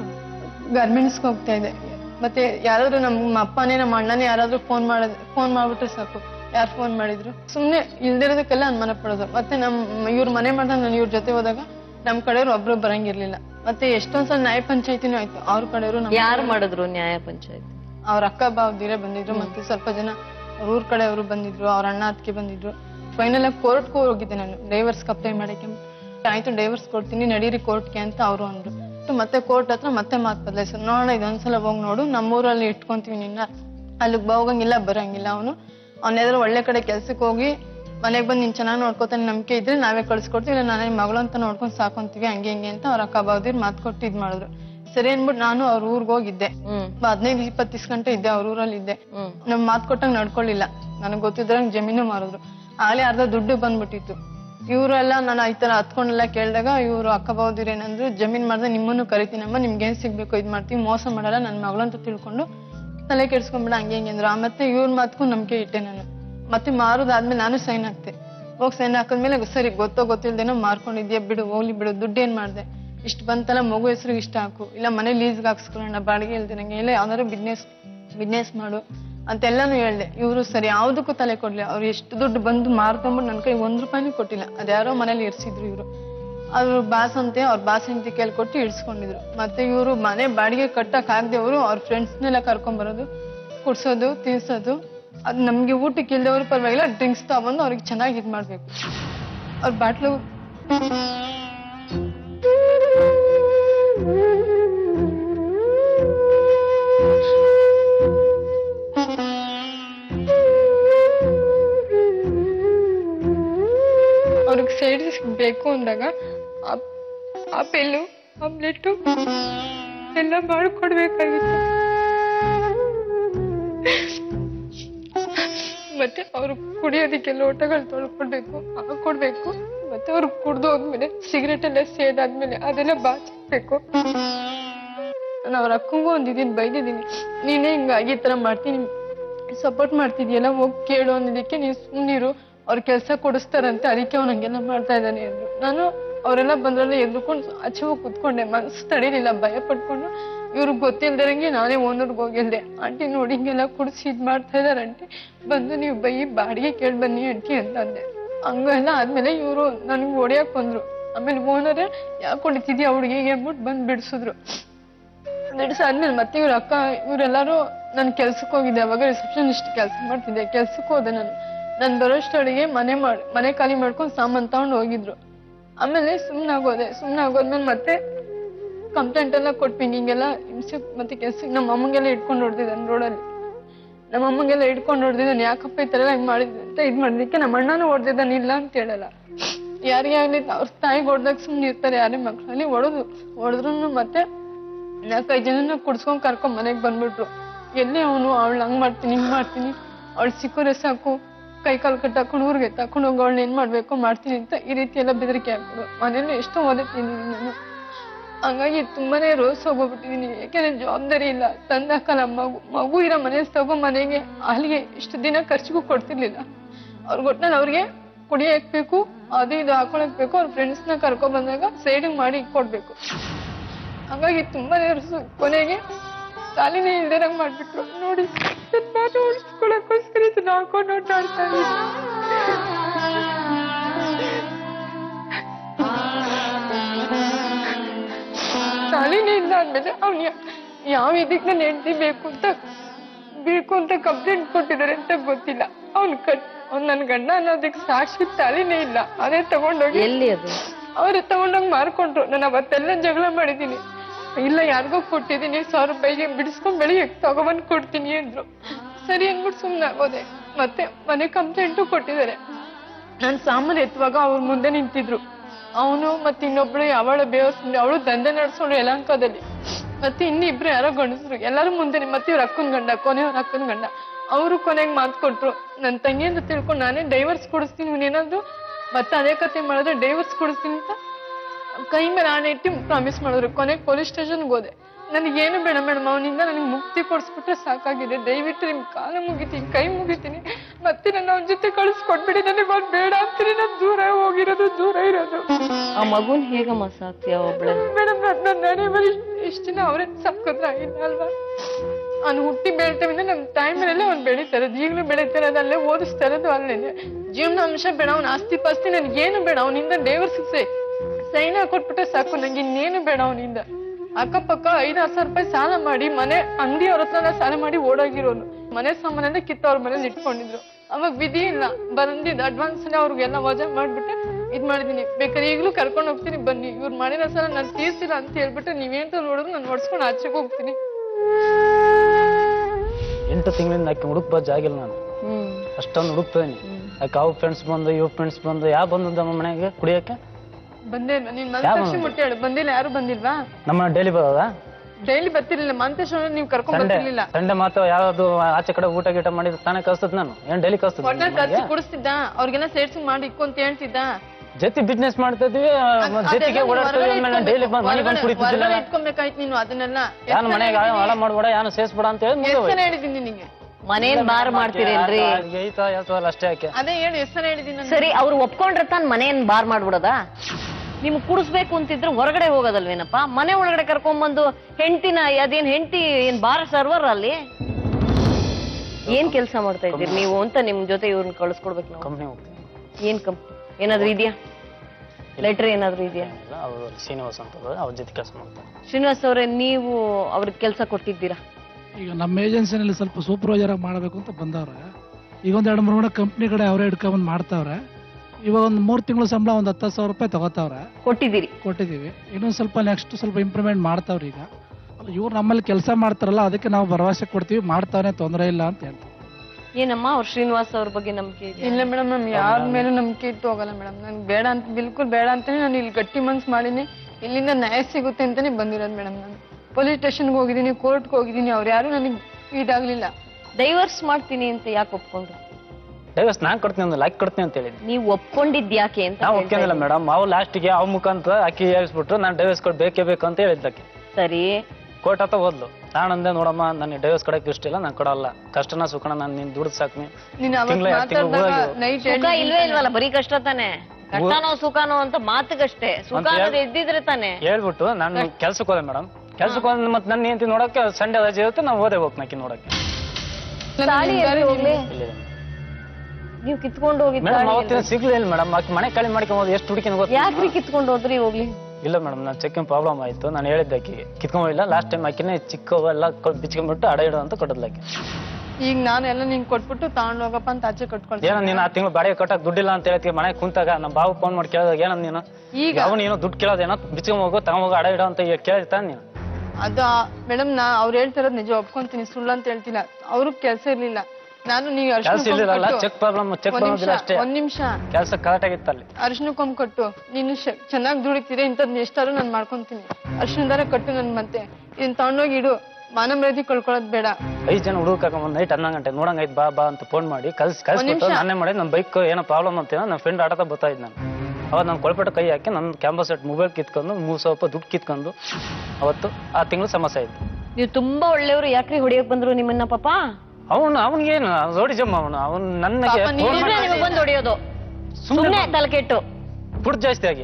ಗಾರ್ಮೆಂಟ್ಸ್ಗೆ ಹೋಗ್ತಾ ಇದೆ. ಮತ್ತೆ ಯಾರಾದ್ರೂ ನಮ್ಮ ಅಪ್ಪನೇ ನಮ್ಮ ಅಣ್ಣನೇ ಯಾರಾದ್ರೂ ಫೋನ್ ಮಾಡ್ಬಿಟ್ರೆ ಸಾಕು, ಯಾರು ಫೋನ್ ಮಾಡಿದ್ರು ಸುಮ್ನೆ ಇಲ್ದಿರೋದಕ್ಕೆಲ್ಲ ಅನುಮಾನ ಪಡೋದು. ಮತ್ತೆ ಇವ್ರ ಮನೆ ಮಾಡ್ದಾಗ ನಾನು ಇವ್ರ ಜೊತೆ ಹೋದಾಗ ನಮ್ ಕಡೆಯವ್ರು ಒಬ್ರು ಬರಂಗಿರ್ಲಿಲ್ಲ. ಮತ್ತೆ ಎಷ್ಟೊಂದ್ಸಲ ನ್ಯಾಯ ಪಂಚಾಯತಿನೂ ಆಯ್ತು. ಅವ್ರ ಕಡೆಯವರು ಯಾರು ಮಾಡಿದ್ರು ನ್ಯಾಯ ಪಂಚಾಯತ್? ಅವ್ರ ಅಕ್ಕ ಬಾವ್ದಿರೇ ಬಂದಿದ್ರು, ಮತ್ತೆ ಸ್ವಲ್ಪ ಜನ ಊರ್ ಕಡೆಯವರು ಬಂದಿದ್ರು, ಅವ್ರ ಅಣ್ಣ ಅದಕ್ಕೆ ಬಂದಿದ್ರು. ಫೈನಲ್ ಆಗಿ ಕೋರ್ಟ್ಗೂ ಹೋಗಿದ್ದೆ ನಾನು ಡೈವರ್ಸ್ ಅಪ್ಲೈ ಮಾಡಕ್ಕೆ. ಆಯ್ತು ಡೈವರ್ಸ್ ಕೊಡ್ತೀನಿ ನಡೀರಿ ಕೋರ್ಟ್ಗೆ ಅಂತ ಅವರು ಅಂದ್ರು. ಮತ್ತೆ ಕೋರ್ಟ್ ಹತ್ರ ಮತ್ತೆ ಮಾತು ಬದಲಾಯಿಸರು. ನೋಡೋಣ ಇದೊಂದ್ಸಲ ಹೋಗಿ ನೋಡು, ನಮ್ಮೂರಲ್ಲಿ ಇಟ್ಕೊಂತೀವಿ ನಿನ್ನ, ಅಲ್ಲಿಗೆ ಹೋಗಂಗಿಲ್ಲ ಬರಂಗಿಲ್ಲ. ಅವನೆದ್ರು ಒಳ್ಳೆ ಕಡೆ ಕೆಲ್ಸಕ್ಕೆ ಹೋಗಿ ಮನೆಗ್ ಬಂದು ನೀನ್ ಚೆನ್ನಾಗಿ ನೋಡ್ಕೊತಾನೆ ನಂಬಿಕೆ ಇದ್ರೆ ನಾವೇ ಕಳ್ಸಿಕೊಡ್ತೀವಿ, ಇಲ್ಲ ನಾನೇ ಮಗಳು ಅಂತ ನೋಡ್ಕೊಂಡ್ ಸಾಕೊಂತೀವಿ ಹಂಗೆ ಹಿಂಗೆ ಅಂತ ಅವ್ರ ಅಕ್ಕ ಬಾವ್ದಿರ್ ಮಾತು ಕೊಟ್ಟು ಇದ್ ಮಾಡಿದ್ರು. ಸರಿ ಅನ್ಬಿಟ್ಟು ನಾನು ಅವ್ರ ಊರ್ಗ್ ಹೋಗಿದ್ದೆ. 15-20 ಗಂಟೆ ಇದ್ದೆ ಅವ್ರ ಊರಲ್ಲಿ ಇದ್ದೆ. ನಮ್ ಮಾತು ಕೊಟ್ಟಂಗ್ ನಡ್ಕೊಳ್ಳಿಲ್ಲ. ನನಗ್ ಗೊತ್ತಿದ್ರಂಗ್ ಜಮೀನು ಮಾರಿದ್ರು. ಆಗ್ಲೇ ಅರ್ಧ ದುಡ್ಡು ಬಂದ್ಬಿಟ್ಟಿತ್ತು. ಇವರೆಲ್ಲ ನಾನು ಈ ತರ ಹತ್ಕೊಂಡೆಲ್ಲ ಕೇಳಿದಾಗ ಇವ್ರು ಅಕ್ಕ ಬಾವ್ದಿರ್ ಏನಂದ್ರು, ಜಮೀನ್ ಮಾಡ್ದೆ ನಿಮ್ಮನ್ನು ಕರಿತೀನಮ್ಮ, ನಿಮ್ಗೆ ಏನ್ ಸಿಗ್ಬೇಕು ಇದ್ ಮಾಡ್ತೀವಿ, ಮೋಸ ಮಾಡಲ್ಲ, ನನ್ ಮಗಳು ಅಂತ ತಿಳ್ಕೊಂಡು ತಲೆ ಕೆಡ್ಸ್ಕೊಂಡ್ಬಿಡ ಹಂಗೆ ಹಿಂಗೆ ಅಂದ್ರು. ಮತ್ತೆ ಇವ್ರ ಮಾತ್ಗೂ ನಂಬಿಕೆ ಇಟ್ಟೆ ನಾನು. ಮತ್ತೆ ಮಾರೋದಾದ್ಮೇಲೆ ನಾನು ಸೈನ್ ಹಾಕ್ತೆ. ಹೋಗಿ ಸೈನ್ ಹಾಕಿದ್ಮೇಲೆ ಸರಿ ಗೊತ್ತಿಲ್ದೇನೋ ಮಾರ್ಕೊಂಡಿದ್ಯಾ ಬಿಡು ಹೋಗ್ಲಿ ಬಿಡು, ದುಡ್ಡು ಏನ್ ಮಾಡ್ದೆ, ಇಷ್ಟು ಬಂತಲ್ಲ ಮಗು ಹೆಸರಿಗೆ ಇಷ್ಟ ಹಾಕು, ಇಲ್ಲ ಮನೆ ಲೀಸ್ಗೆ ಹಾಕ್ಸ್ಕೊಳ್ಳೋಣ, ಬಾಡಿಗೆ ಹೇಳ್ತೀನಿ, ಇಲ್ಲ ಯಾವ್ದಾದ್ರು ಬಿಸ್ನೆಸ್ ಮಾಡು ಅಂತೆಲ್ಲಾನು ಹೇಳ್ದೆ. ಇವ್ರು ಸರಿ ಯಾವ್ದಕ್ಕೂ ತಲೆ ಕೊಡ್ಲಿ. ಅವ್ರು ಎಷ್ಟು ದುಡ್ಡು ಬಂದು ಮಾರ್ಕೊಂಡ್ಬಿಟ್ಟು ನನ್ ಕೈ 1 ರೂಪಾಯಿನೂ ಕೊಟ್ಟಿಲ್ಲ. ಅದ್ಯಾರೋ ಮನೇಲಿ ಇರ್ಸಿದ್ರು ಇವ್ರು. ಅವ್ರು ಬಾಸ್ ಅಂತೆ ಅವ್ರ ಬಾಸ್ ಹೆಂಡತಿ ಕೇಳಿ ಕೊಟ್ಟು ಇಡ್ಸ್ಕೊಂಡಿದ್ರು. ಮತ್ತೆ ಇವ್ರು ಮನೆ ಬಾಡಿಗೆ ಕಟ್ಟಕ್ ಆಗದೆ ಅವರು ಅವ್ರ ಫ್ರೆಂಡ್ಸ್ನೆಲ್ಲ ಕರ್ಕೊಂಡ್ಬರೋದು, ಕುಡ್ಸೋದು, ತಿನ್ಸೋದು. ಅದ್ ನಮ್ಗೆ ಊಟಕ್ಕೆ ಇಲ್ದವ್ರು ಪರವಾಗಿಲ್ಲ, ಡ್ರಿಂಕ್ಸ್ ತಗೊಂಡು ಅವ್ರಿಗೆ ಚೆನ್ನಾಗಿ ಇದ್ ಮಾಡ್ಬೇಕು. ಅವ್ರ ಬಾಟ್ಲು ಅವ್ರಿಗೆ ಸೈಡ್ ಬೇಕು ಅಂದಾಗ ಆಪೆಲ್ಲು ಆಮ್ಲೆಟ್ಟು ಎಲ್ಲ ಮಾಡ್ಕೊಡ್ಬೇಕಾಗಿತ್ತು. ಮತ್ತೆ ಅವ್ರು ಕುಡಿಯೋದಕ್ಕೆ ಲೋಟಗಳು ತೊಳ್ಕೊಡ್ಬೇಕು, ಹಾಕೊಡ್ಬೇಕು. ಮತ್ತೆ ಅವ್ರು ಕುಡ್ದು ಹೋದ್ಮೇಲೆ ಸಿಗರೇಟ್ ಎಲ್ಲ ಸೇದಾದ್ಮೇಲೆ ಅದೆಲ್ಲ ಬಾಚಿಸ್ಬೇಕು. ನಾನು ಅವ್ರ ಅಕ್ಕಂಗೂ ಒಂದಿದ್ದೀನಿ ಬೈದಿದ್ದೀನಿ, ನೀನೇ ಹಿಂಗಾಗಿ ಈ ತರ ಮಾಡ್ತೀನಿ, ಸಪೋರ್ಟ್ ಮಾಡ್ತಿದ್ಯಲ್ಲ, ಹೋಗಿ ಕೇಳು ಅನ್ನೋದಕ್ಕೆ ನೀನ್ ಸುಮ್ನಿರು, ಅವ್ರ ಕೆಲ್ಸ ಕೊಡಿಸ್ತಾರಂತೆ ಅದಕ್ಕೆ ಅವ್ನು ಹಂಗೆಲ್ಲ ಮಾಡ್ತಾ ಇದ್ದಾನೆ ಅಂದ್ರು. ನಾನು ಅವರೆಲ್ಲ ಬಂದ್ರಲ್ಲ ಎದ್ರುಕೊಂಡು ಆಚೆ ಹೋಗಿ ಕುತ್ಕೊಂಡೆ, ಮನ್ಸು ತಡೀಲಿಲ್ಲ, ಭಯ ಪಟ್ಕೊಂಡು. ಇವ್ರಿಗೆ ಗೊತ್ತಿಲ್ದಿರಂಗೆ ನಾನೇ ಓನರ್ಗೆ ಹೋಗಿಲ್ದೆ, ಆಂಟಿ ನೋಡಿ ಹಿಂಗೆಲ್ಲ ಕುಡಿಸಿ ಇದ್ ಮಾಡ್ತಾ ಇದಾರೆ ಆಂಟಿ, ಬಂದು ನೀವು ಬಾಡಿಗೆ ಕೇಳಿ ಬನ್ನಿ ಆಂಟಿ ಅಂತಂದೆ. ಹಂಗೆಲ್ಲ ಆದ್ಮೇಲೆ ಇವ್ರು ನನ್ಗೆ ಹೊಡಿಯಕ್ ಬಂದ್ರು. ಆಮೇಲೆ ಓನರೇ ಯಾಕೆ ಹೊಡಿತಿದ್ಯಾ ಹುಡುಗಿಗೆ ಅಂದ್ಬಿಟ್ಟು ಬಂದ್ ಬಿಡ್ಸಿದ್ರು. ಬಿಡ್ಸಾದ್ಮೇಲೆ ಮತ್ತೆ ಇವ್ರ ಅಕ್ಕ ಇವರೆಲ್ಲಾರು ನನ್ ಕೆಲ್ಸಕ್ಕೆ ಹೋಗಿದ್ದೆ. ಅವಾಗ ರಿಸೆಪ್ಷನಿಸ್ಟ್ ಕೆಲ್ಸ ಮಾಡ್ತಿದ್ದೆ. ಕೆಲ್ಸಕ್ಕೆ ಹೋದೆ ನಾನು ಬರೋಷ್ಟೊಳಗೆ ಮನೆ ಖಾಲಿ ಮಾಡ್ಕೊಂಡು ಸಾಮಾನ್ ತಗೊಂಡು ಹೋಗಿದ್ರು. ಆಮೇಲೆ ಸುಮ್ನಾಗೋದ್ಮೇಲೆ ಮತ್ತೆ ಕಂಪ್ಲೇಂಟ್ ಎಲ್ಲ ಕೊಟ್ಬಿಂಗ್ ಹಿಂಗೆಲ್ಲ ಹಿಂಸೆ ಮತ್ತೆ ಕೆಲ್ಸಕ್ಕೆ ನಮ್ಮ ಅಮ್ಮಂಗೆಲ್ಲ ಇಟ್ಕೊಂಡು ಹೊಡ್ದಿದ್ದಾನೆ ರೋಡಲ್ಲಿ. ನಮ್ಮ ಅಮ್ಮಂಗೆಲ್ಲ ಇಟ್ಕೊಂಡು ಹೊಡ್ದಿದ್ದಾನೆ, ಯಾಕಪ್ಪ ಈ ತರ ಹಿಂಗ್ ಮಾಡಿದ್ವಿ ಅಂತ ಇದ್ ಮಾಡಿದಕ್ಕೆ ನಮ್ಮ ಅಣ್ಣನೂ ಹೊಡ್ದಿದ್ದಾನೆ, ಇಲ್ಲ ಅಂತ ಹೇಳಲ್ಲ. ಯಾರಿಗೆ ಆಗ್ಲಿ ಅವ್ರ ತಾಯಿಗೆ ಹೊಡ್ದಾಗ ಸುಮ್ನೆ ಇರ್ತಾರೆ ಯಾರೇ ಮಕ್ಕಳಲ್ಲಿ. ಹೊಡೆದ್ರು ಮತ್ತೆ 4-5 ಜನನ ಕುಡ್ಸ್ಕೊಂಡ್ ಕರ್ಕೊಂಡ್ ಮನೆಗ್ ಬಂದ್ಬಿಟ್ರು. ಎಲ್ಲಿ ಅವನು ಅವಳು ಹಂಗ್ ಮಾಡ್ತೀನಿ ಹಿಂಗ್ ಮಾಡ್ತೀನಿ, ಅವಳು ಸಿಕ್ಕರೆ ಸಾಕು, ಕೈ ಕಾಲು ಕಟ್ಟಾಕೊಂಡು ಊರಿಗೆ ತಕೊಂಡು ಹೋಗಿ ಅವಳನ್ನ ಏನ್ ಮಾಡ್ಬೇಕು ಮಾಡ್ತೀನಿ ಅಂತ ಈ ರೀತಿ ಎಲ್ಲ ಬೆದರಿಕೆ ಹಾಕ್ಬಿಡು. ಮನೇಲಿ ಎಷ್ಟೋ ಓದಿದ್ದೀನಿ ನಾನು. ಹಂಗಾಗಿ ತುಂಬಾನೇ ರೋಸ್ ಹೋಗ್ಬಿಟ್ಟಿದೀನಿ. ಯಾಕೆಂದ್ರೆ ಜವಾಬ್ದಾರಿ ಇಲ್ಲ, ತಂದಾಕಲ್ಲ. ಮಗು ಇರೋ ಮನೇಲಿ ತಗೋ ಮನೆಗೆ ಅಲ್ಲಿಗೆ ಇಷ್ಟು ದಿನ ಖರ್ಚಿಗೂ ಕೊಡ್ತಿರ್ಲಿಲ್ಲ. ಅವ್ರಿಗೆ ಒಟ್ನಲ್ಲಿ ಅವ್ರಿಗೆ ಕುಡಿಯಕ್ ಬೇಕು, ಅದು ಇದು ಹಾಕೊಳಕ್ ಬೇಕು, ಅವ್ರ ಫ್ರೆಂಡ್ಸ್ನ ಕರ್ಕೊಂಡ್ ಬಂದಾಗ ಸೈಡಿಂಗ್ ಮಾಡಿ ಕೊಡ್ಬೇಕು. ಹಂಗಾಗಿ ತುಂಬಾನೇ ಕೊನೆಗೆ ತಾಲಿನೇ ಇಲ್ದೇರಂಗ್ ಮಾಡ್ಬಿಟ್ರು. ನೋಡಿ ಓಡಿಸ್ಕೊಳಕ್ಕೋಸ್ಕರ ಇದನ್ನ ಹಾಕೊಂಡು ಓಡಾಡ್ತಾ ಇದ್ದೀನಿ. ತಾಲಿನೇ ಇಲ್ಲ ಅಂದ್ಮೇಲೆ ಅವ್ನ ಯಾವ ಇದಕ್ಕೆ ನಾನು ಹೆಂಡತಿ ಬೇಕು ಅಂತ ಕಂಪ್ಲೇಂಟ್ ಕೊಟ್ಟಿದ್ದಾರೆ ಅಂತ ಗೊತ್ತಿಲ್ಲ. ಅವ್ನ್ ನನ್ ಗಂಡ ಅನ್ನೋದಕ್ಕೆ ಸಾಕ್ಷಿ ತಾಲಿನೇ ಇಲ್ಲ. ಅದೇ ತಗೊಂಡೋಗಿ ಅವ್ರೆ ತಗೊಂಡೋಗಿ ಮಾರ್ಕೊಂಡ್ರು. ನಾನು ಅವತ್ತೆಲ್ಲ ಜಗಳ ಮಾಡಿದ್ದೀನಿ. ಇಲ್ಲ ಯಾರಿಗೋ ಕೊಟ್ಟಿದ್ದೀನಿ, 1000 ರೂಪಾಯಿಗೆ ಬಿಡಿಸ್ಕೊಂಡ್ ಬೆಳಿಗ್ಗೆ ತಗೊಬಂದ್ ಕೊಡ್ತೀನಿ ಅಂದ್ರು. ಸರಿ ಅಂದ್ಬಿಟ್ಟು ಸುಮ್ನೆ ಆಗೋದೆ. ಮತ್ತೆ ಮನೆ ಕಂಪ್ಲೇಂಟು ಕೊಟ್ಟಿದ್ದಾರೆ. ನಾನ್ ಸಾಮಾನು ಎತ್ತುವಾಗ ಅವ್ರ ಮುಂದೆ ನಿಂತಿದ್ರು. ಅವನು ಮತ್ತೆ ಇನ್ನೊಬ್ಳು ಅವಳ ಬೇವರ್ಸ್ ಅವಳು ದಂಧೆ ನಡೆಸೋಳು ಯಲಹಂಕದಲ್ಲಿ. ಮತ್ತೆ ಇನ್ನಿಬ್ರು ಯಾರೋ ಗಂಡಸ್ರು, ಎಲ್ಲಾರು ಮುಂದೆ. ಮತ್ತೆ ಇವ್ರ ಅಕ್ಕನ ಗಂಡ, ಕೊನೆಯವ್ರ ಅಕ್ಕನ ಗಂಡ, ಅವರು ಕೊನೆಗೆ ಮಾತು ಕೊಟ್ರು. ನನ್ ತಂಗಿ ಅಂತ ತಿಳ್ಕೊಂಡು ನಾನೇ ಡೈವರ್ಸ್ ಕೊಡಿಸ್ತೀನಿ, ನೀನೇನಾದ್ರು ಮತ್ತೆ ಅದೇ ಕತೆ ಮಾಡಿದ್ರೆ ಡೈವರ್ಸ್ ಕೊಡಿಸ್ತೀನಿ ಅಂತ ಕೈ ಮೇಲೆ ಆಣೆ ಇಟ್ಟು ಪ್ರಾಮಿಸ್ ಮಾಡಿದ್ರು. ಕೊನೆಗೆ ಪೊಲೀಸ್ ಸ್ಟೇಷನ್ಗೆ ಹೋದೆ. ನನಗೇನು ಬೇಡ ಮೇಡಮ್, ಅವನಿಂದ ನನಗೆ ಮುಕ್ತಿ ಕೊಡಿಸ್ಬಿಟ್ರೆ ಸಾಕಾಗಿದೆ, ದಯವಿಟ್ಟು ನಿಮ್ ಕಾಲ ಮುಗಿತೀನಿ, ಕೈ ಮುಗಿತೀನಿ, ಮತ್ತೆ ನನ್ನ ಅವ್ನ ಜೊತೆ ಕಳಿಸ್ಕೊಟ್ಬಿಡಿ, ನನಗೆ ಅವ್ನು ಬೇಡ ಅಂತೀನಿ. ನಾನು ದೂರ ಇರೋದು. ಆ ಮಗುನ್ ಹೇಗಮ್ಮ ಸಾಕ್ತೀಯ ಒಬ್ಳೆ? ಮೇಡಮ್ ನನ್ನ ನಡೆ ಮೇಲೆ ಇಷ್ಟು ದಿನ ಅವರೇ ಸಕ್ಕದ್ರಾಗಿಲ್ಲ ಅಲ್ವಾ. ಅವ್ನು ಹುಟ್ಟಿ ಬೆಳ್ತವಿಂದ ನಮ್ ತಾಯಿ ಮೇಲೆಲ್ಲ ಅವ್ನು ಬೆಳೀತಾ ಇರೋದು, ಈಗಲೂ ಬೆಳೀತಾ ಇರೋದು, ಅಲ್ಲೇ ಓದಿಸ್ತಾ ಇರೋದು ಅಲ್ಲೇನೆ. ಜೀವನಾಂಶ ಬೇಡ, ಅವ್ನ ಆಸ್ತಿ ಪಾಸ್ತಿ ನನ್ಗೇನು ಬೇಡ, ಅವನಿಂದ ಡೈವರ್ಸಿಗೆ ಸೈನ್ ಹಾಕೊಟ್ಬಿಟ್ರೆ ಸಾಕು, ನಂಗೆ ಇನ್ನೇನು ಬೇಡ ಅವನಿಂದ. ಅಕ್ಕಪಕ್ಕ 5-6 ಸಾವಿರ ರೂಪಾಯಿ ಸಾಲ ಮಾಡಿ ಮನೆ ಅಂಗಡಿ ಅವ್ರ ಹತ್ರ ಸಾಲ ಮಾಡಿ ಓಡೋಗಿರೋನು. ಮನೆ ಸಾಮಾನೆಲ್ಲ ಕಿತ್ತವ್ರ ಮನೇಲಿ ಇಟ್ಕೊಂಡಿದ್ರು. ಅವಾಗ ವಿಧಿ ಇಲ್ಲ, ಬಂದಿದ್ದು ಅಡ್ವಾನ್ಸ್ ಅವ್ರಿಗೆಲ್ಲ ವಜಾ ಮಾಡ್ಬಿಟ್ಟು ಇದ್ ಮಾಡಿದೀನಿ. ಬೇಕಾದ್ರೆ ಈಗಲೂ ಕರ್ಕೊಂಡು ಹೋಗ್ತೀನಿ, ಬನ್ನಿ, ಇವ್ರು ಮಾಡಿರೋ ಸಾಲ ನಾನು ತೀರ್ಸಿಲ್ಲ ಅಂತ ಹೇಳ್ಬಿಟ್ಟು ನೀವೇಂತ ನೋಡಿದ್ರು ನಾನು ಹೊಡ್ಸ್ಕೊಂಡು ಆಚೆಗೆ ಹೋಗ್ತೀನಿ. 8 ತಿಂಗಳಿಂದ ಆಕೆ ಹುಡುಕ್ಬೋದು ಜಾಗಿಲ್ಲ ನಾನು, ಅಷ್ಟೊಂದು ಹುಡುಕ್ತೇನೆ. ಆಕೆ ಅವ್ ಫ್ರೆಂಡ್ಸ್ ಬಂದು ಇವ್ ಫ್ರೆಂಡ್ಸ್ ಬಂದು ಯಾವ ಬಂದದ್ದು ನಮ್ಮ ಮನೆಗೆ ಕುಡಿಯಕ್ಕೆ ಬಂದೇ ಇಲ್ಲ. ನೀನ್ ಮಂತೇಶ್ ಮುಟ್ಟಿ ಹೇಳು, ಬಂದಿಲ್ಲ, ಯಾರು ಬಂದಿಲ್ವಾ? ನಮ್ಮ ಡೈಲಿ ಬರೋದಾ? ಡೈಲಿ ಬರ್ತಿರ್ಲಿಲ್ಲ ಮಂತೇಶ್, ನೀವು ಕರ್ಕೊಂಡ್ ಬರ್ತಿರ್ಲಿಲ್ಲ. ಸಂಡೆ ಮಾತ್ರ ಯಾವ್ದು ಆಚೆ ಕಡೆ ಊಟ ಗೀಟ ಮಾಡಿದ್ರೆ ತಾನೇ ಕಳ್ಸ್ತದ. ನಾನು ಏನ್ ಡೈಲಿ ಕಳ್ಸ್ತದ? ಹೋಟೆಲ್ ಖರ್ಚು ಕುಡಿಸ್ತಿದ್ದ, ಅವ್ರಿಗೆಲ್ಲ ಸೇರ್ಸಿ ಮಾಡಿ ಇಕ್ಕು ಅಂತ ಹೇಳ್ತಿದ್ದ. ಜೊತೆ ಬಿಸ್ನೆಸ್ ಮಾಡ್ತಾ ಇದ್ವಿ, ಜೊತೆಗೆ ಓಡಾಡ್ತೀವಿ, ಡೈಲಿ ಮನೆ ಬಂದು ಕುಡಿತಿದ್ದಿಲ್ಲ. ಇಟ್ಕೊಬೇಕಾಯ್ತು ನೀನು ಅದನ್ನೆಲ್ಲ. ಯಾರು ಮನೆಗೆ ಹಾಳ ಮಾಡ್ಬೇಡ, ಯಾರು ಸೇರಿಸ್ಬೇಡ ಅಂತ ಹೇಳಿ ಹೇಳಿದೀನಿ ನಿನಗೆ. ಮನೇನ್ ಬಾರ್ ಮಾಡ್ತೀರೇನ್ರಿ? ಅಷ್ಟೇ ಯಾಕೆ ಅದೇ ಹೇಳಿ, ಹೆಸರು ಹೇಳಿದೀನಿ. ಸರಿ, ಅವ್ರು ಒಪ್ಕೊಂಡ್ರೆ ತಾನ್ ಮನೇನ್ ಬಾರ್ ಮಾಡ್ಬಿಡೋದಾ? ನಿಮ್ಗೆ ಕುಡಿಸ್ಬೇಕು ಅಂತಿದ್ರೆ ಹೊರಗಡೆ ಹೋಗೋದಲ್ವೇನಪ್ಪ? ಮನೆ ಒಳಗಡೆ ಕರ್ಕೊಂಡ್ಬಂದು ಹೆಂಡತಿನ, ಅದೇನ್ ಹೆಂಡತಿ ಏನ್ ಬಾರ್ ಸರ್ವರ್ ಅಲ್ಲಿ ಏನ್ ಕೆಲಸ ಮಾಡ್ತಾ ಇದ್ದೀರಿ ನೀವು ಅಂತ ನಿಮ್ ಜೊತೆ ಇವ್ರನ್ನ ಕಳಿಸ್ಕೊಡ್ಬೇಕು ನಾವು. ಕಂಪ್ನಿ ಹೋಗ್ತೀವಿ. ಏನ್ ಏನಾದ್ರು ಇದೆಯಾ? ಲೆಟರ್ ಏನಾದ್ರು ಇದೆಯಾ? ಅವ್ರು ಶ್ರೀನಿವಾಸ್ ಅಂತ ಅವ್ರ ಜೊತೆ ಕೆಲಸ ಮಾಡ್ತಾರೆ. ಶ್ರೀನಿವಾಸ್ ಅವರೇ, ನೀವು ಅವ್ರಿಗೆ ಕೆಲಸ ಕೊಟ್ಟಿದ್ದೀರಾ? ಈಗ ನಮ್ಮ ಏಜೆನ್ಸಿನಲ್ಲಿ ಸ್ವಲ್ಪ ಸೂಪರ್ವೈಸರ್ ಆಗಿ ಮಾಡಬೇಕು ಅಂತ ಬಂದವ್ರೆ. ಈಗ ಒಂದ್ 2-3 ಕಂಪ್ನಿ ಕಡೆ ಅವರೇ ಹಿಡ್ಕೊಂಡ್ ಮಾಡ್ತಾವ್ರೆ. ಇವಾಗ ಒಂದು 3 ತಿಂಗಳು ಸಂಬಳ ಒಂದು 10,000 ರೂಪಾಯಿ ತಗೋತಾವ್ರೆ. ಕೊಟ್ಟಿದ್ದೀವಿ. ಇನ್ನೊಂದು ಸ್ವಲ್ಪ ನೆಕ್ಸ್ಟ್ ಸ್ವಲ್ಪ ಇಂಪ್ರೂವ್ಮೆಂಟ್ ಮಾಡ್ತಾವ್ರಿ. ಈಗ ಇವ್ರು ನಮ್ಮಲ್ಲಿ ಕೆಲಸ ಮಾಡ್ತಾರಲ್ಲ, ಅದಕ್ಕೆ ನಾವು ಭರವಸೆ ಕೊಡ್ತೀವಿ, ಮಾಡ್ತಾನೆ, ತೊಂದರೆ ಇಲ್ಲ ಅಂತ ಹೇಳ್ತಾರೆ. ಏನಮ್ಮ ಅವ್ರು ಶ್ರೀನಿವಾಸ್ ಅವ್ರ ಬಗ್ಗೆ ನಂಬಿಕೆ ಇದೆ? ಇಲ್ಲ ಮೇಡಮ್, ನಮ್ ಯಾರ ಮೇಲೂ ನಂಬಿಕೆ ಇಟ್ಟು ಹೋಗಲ್ಲ ಮೇಡಮ್. ನನ್ಗೆ ಬೇಡ ಅಂತ, ಬಿಲ್ಕುಲ್ ಬೇಡ ಅಂತಾನೆ ನಾನು ಇಲ್ಲಿ ಗಟ್ಟಿ ಮನ್ಸು ಮಾಡಿನಿ. ಇಲ್ಲಿಂದ ನ್ಯಾಯ ಸಿಗುತ್ತೆ ಅಂತಾನೆ ಬಂದಿರೋದು ಮೇಡಮ್. ನಾನು ಪೊಲೀಸ್ ಸ್ಟೇಷನ್ಗೆ ಹೋಗಿದ್ದೀನಿ, ಕೋರ್ಟ್ಗೆ ಹೋಗಿದ್ದೀನಿ, ಅವ್ರು ಯಾರು ನನಗೆ ಇದಾಗ್ಲಿಲ್ಲ. ಡೈವರ್ಸ್ ಮಾಡ್ತೀನಿ ಅಂತ ಯಾಕೆ ಒಪ್ಕೊಂಡ್ರು? ಡೈವರ್ಸ್ ನಾನ್ ಕೊಡ್ತೀನಿ, ಒಂದು ಲಾಕ್ ಕೊಡ್ತೀನಿ ಅಂತ ಹೇಳಿದ್ವಿ. ನೀವು ಒಪ್ಕೊಂಡಿದ್ ಯಾಕೆ ಅಂತ? ನಾವು ಒಪ್ಕೊಂಡಿಲ್ಲ ಮೇಡಮ್. ಅವು ಲಾಸ್ಟ್ಗೆ ಅವ್ ಮುಖಾಂತರ ಅಕ್ಕಿ ಹೇಳ್ಬಿಟ್ರು, ನಾನು ಡೈವರ್ಸ್ ಕೊಡ್ ಬೇಕೇ ಬೇಕು ಅಂತ ಹೇಳಿದ್ದಕ್ಕೆ. ಸರಿ, ಕೋರ್ಟ್ ಹತ್ತ ಹೋದ್ಲು. ನಾನಂದೆ, ನೋಡಮ್ಮ, ನನಗೆ ಡೈವರ್ಸ್ ಕೊಡಕ್ಕೆ ಇಷ್ಟ ಇಲ್ಲ, ನಾನು ಕೊಡಲ್ಲ. ಕಷ್ಟನ ಸುಖನ ನಾನು ನಿನ್ ದುಡ್ದು ಸಾಕ್ನಿ. ಇಲ್ವೇ ಇಲ್ವಲ್ಲ, ಬರೀ ಕಷ್ಟ ತಾನೆ. ಕಷ್ಟನೋ ಸುಖನೋ ಅಂತ ಮಾತುಗಷ್ಟೇ, ಸುಖ ಅನ್ನೋದು ಎದ್ದಿದ್ರೆ ತಾನೆ. ಹೇಳ್ಬಿಟ್ಟು ನಾನು ಕೆಲ್ಸಕ್ಕೆ ಹೋದೆ ಮೇಡಮ್. ಕೆಲ್ಸಕ್ಕೆ ಹೋದ ಮತ್ತೆ ನನ್ನ ಹೆಂಡತಿ ನೋಡಕ್ಕೆ ಸಂಡೆ ರಜೆ ಇರುತ್ತೆ, ನಾವು ಹೋದೆ ಹೋಗ್ನಾಕಿ ನೋಡಕ್ಕೆ. ನೀವು ಕಿತ್ಕೊಂಡು ಹೋಗಿ ಅವತ್ತಿನ ಸಿಗ್ಲಿಲ್ಲ ಮೇಡಮ್. ಮನೆ ಖಾಲಿ ಮಾಡ್ಕೊಂಡು ಹೋದ್, ಎಷ್ಟು ಹುಡುಕಿನ ಗೊತ್ತ? ಯಾಕ್ರಿ ಕಿತ್ಕೊಂಡು ಹೋದ್ರಿ? ಹೋಗ್ಲಿ. ಇಲ್ಲ ಮೇಡಮ್, ನಾನು ಚೆಕ್ಕಿನ ಪ್ರಾಬ್ಲಮ್ ಆಯ್ತು. ನಾನು ಹೇಳಿದ್ದಕ್ಕೆ ಕಿತ್ಕೊಂಡಿಲ್ಲ. ಲಾಸ್ಟ್ ಟೈಮ್ ಆಕಿನೇ ಚಿಕ್ಕವೆಲ್ಲ ಬಿಚ್ಕೊಂಡ್ಬಿಟ್ಟು ಅಡ ಇಡು ಅಂತ ಕೊಟ್ಟದ್ಲಾಕಿ. ಈಗ ನಾನು ಎಲ್ಲ ನಿಂಗೆ ಕೊಟ್ಬಿಟ್ಟು ತಗೊಂಡ್ ಹೋಗಪ್ಪ ಅಂತ ಆಚೆ ಕಟ್ಕೊಂಡು. ಏನೋ ನೀನು 6 ತಿಂಗಳು ಬಾಡಿಗೆ ಕಟ್ಟಕ್ ದುಡ್ಡಿಲ್ಲ ಅಂತ ಹೇಳ್ತೀವಿ. ಮನೆ ಕುಂತಾಗ ನಮ್ಮ ಬಾವು ಫೋನ್ ಮಾಡಿ ಕೇಳಿದಾಗ ಏನಂದ್ ನೀನು? ಈಗ ಅವನೇನೋ ದುಡ್ಡು ಕೇಳೋದೇನೋ, ಬಿಚ್ಕೊಂಡ್ ಹೋಗೋ ತಗೊಂಡೋಗೋ ಅಡ ಇಡೋ ಅಂತ ಕೇಳ್ತಾನೆ ನೀನು. ಅದು ಮೇಡಮ್, ಅವ್ರು ಹೇಳ್ತಿರೋದು ನಿಜ, ಒಪ್ಕೊಂತೀನಿ, ಸುಳ್ಳು ಅಂತ ಹೇಳ್ತಿಲ್ಲ. ಅವ್ರಿಗೆ ಕೆಲಸ ಇರ್ಲಿಲ್ಲ. ನಾನು ನೀವು ಚೆಕ್ ಪ್ರಾಬ್ಲಮ್, ಚೆಕ್ ಬರೋದಿಲ್ಲ ಅಷ್ಟೇ. 1 ನಿಮಿಷ ಕೆಲಸ ಕರೆಕ್ಟ್ ಆಗಿತ್ತು ಅಲ್ಲಿ. ಅರ್ಶಿನ ಕೊಂಬ್ ಕಟ್ಟು, ನೀನು ಚೆನ್ನಾಗಿ ದುಡಿತೀರಿ, ಇಂಥದ್ದು ಎಷ್ಟಾರು ನಾನು ಮಾಡ್ಕೊಂತೀನಿ. ಅರ್ಶಿನ ದಾರ ಕಟ್ಟು ನನ್ ಮತ್ತೆ ಇದನ್ನ ತಗೊಂಡೋಗಿ ಇಡು. ಮಾನ ಮರ್ಯಾದೆ ಕಳ್ಕೊಳ್ಳೋದು ಬೇಡ. 5 ಜನ ಹುಡುಗ ಕರ್ಕೊಂಡ್ ನೈಟ್ 11 ಗಂಟೆ ನೋಡಂಗ ಆಯ್ತು, ಬಾ ಅಂತ ಫೋನ್ ಮಾಡಿ ಕಳ್ಸಿಬಿಟ್ಟು ನಾನೇ ಮಾಡಿ ನನ್ನ ಬೈಕ್ ಏನೋ ಪ್ರಾಬ್ಲಮ್ ಅಂತ ನನ್ನ ಫ್ರೆಂಡ್ ಆಟದ ಬರ್ತಾ ಇದ್ ನಾನು. ಅವತ್ತು ನಾನು ಕೊಳ್ಪಟ್ಟು ಕೈ ಹಾಕಿ ನನ್ನ ಕ್ಯಾಂಬಸ್ ಸೆಟ್ ಮೊಬೈಲ್ ಕಿತ್ಕೊಂಡು 300 ರೂಪಾಯಿ ದುಡ್ಡು ಕಿತ್ಕೊಂಡು ಅವತ್ತು ಆ ತಿಂಗಳು ಸಮಸ್ಯೆ ಆಯ್ತು. ನೀವು ತುಂಬಾ ಒಳ್ಳೆಯವರು, ಯಾಕ್ರಿ ಹೊಡಿಯಕ್ ಬಂದ್ರು ನಿಮ್ಮನ್ನ ಪಾಪ? ಅವನಿಗೇನು ರೋಡಿ ಜಮ್ಮ, ಅವನು ನನಗೆ ಬಂದು ಹೊಡಿಯೋದು ಸುಮ್ಮನೆ ತಲೆಕೆಟ್ಟು ಫುಡ್ ಜಾಸ್ತಿ ಆಗಿ.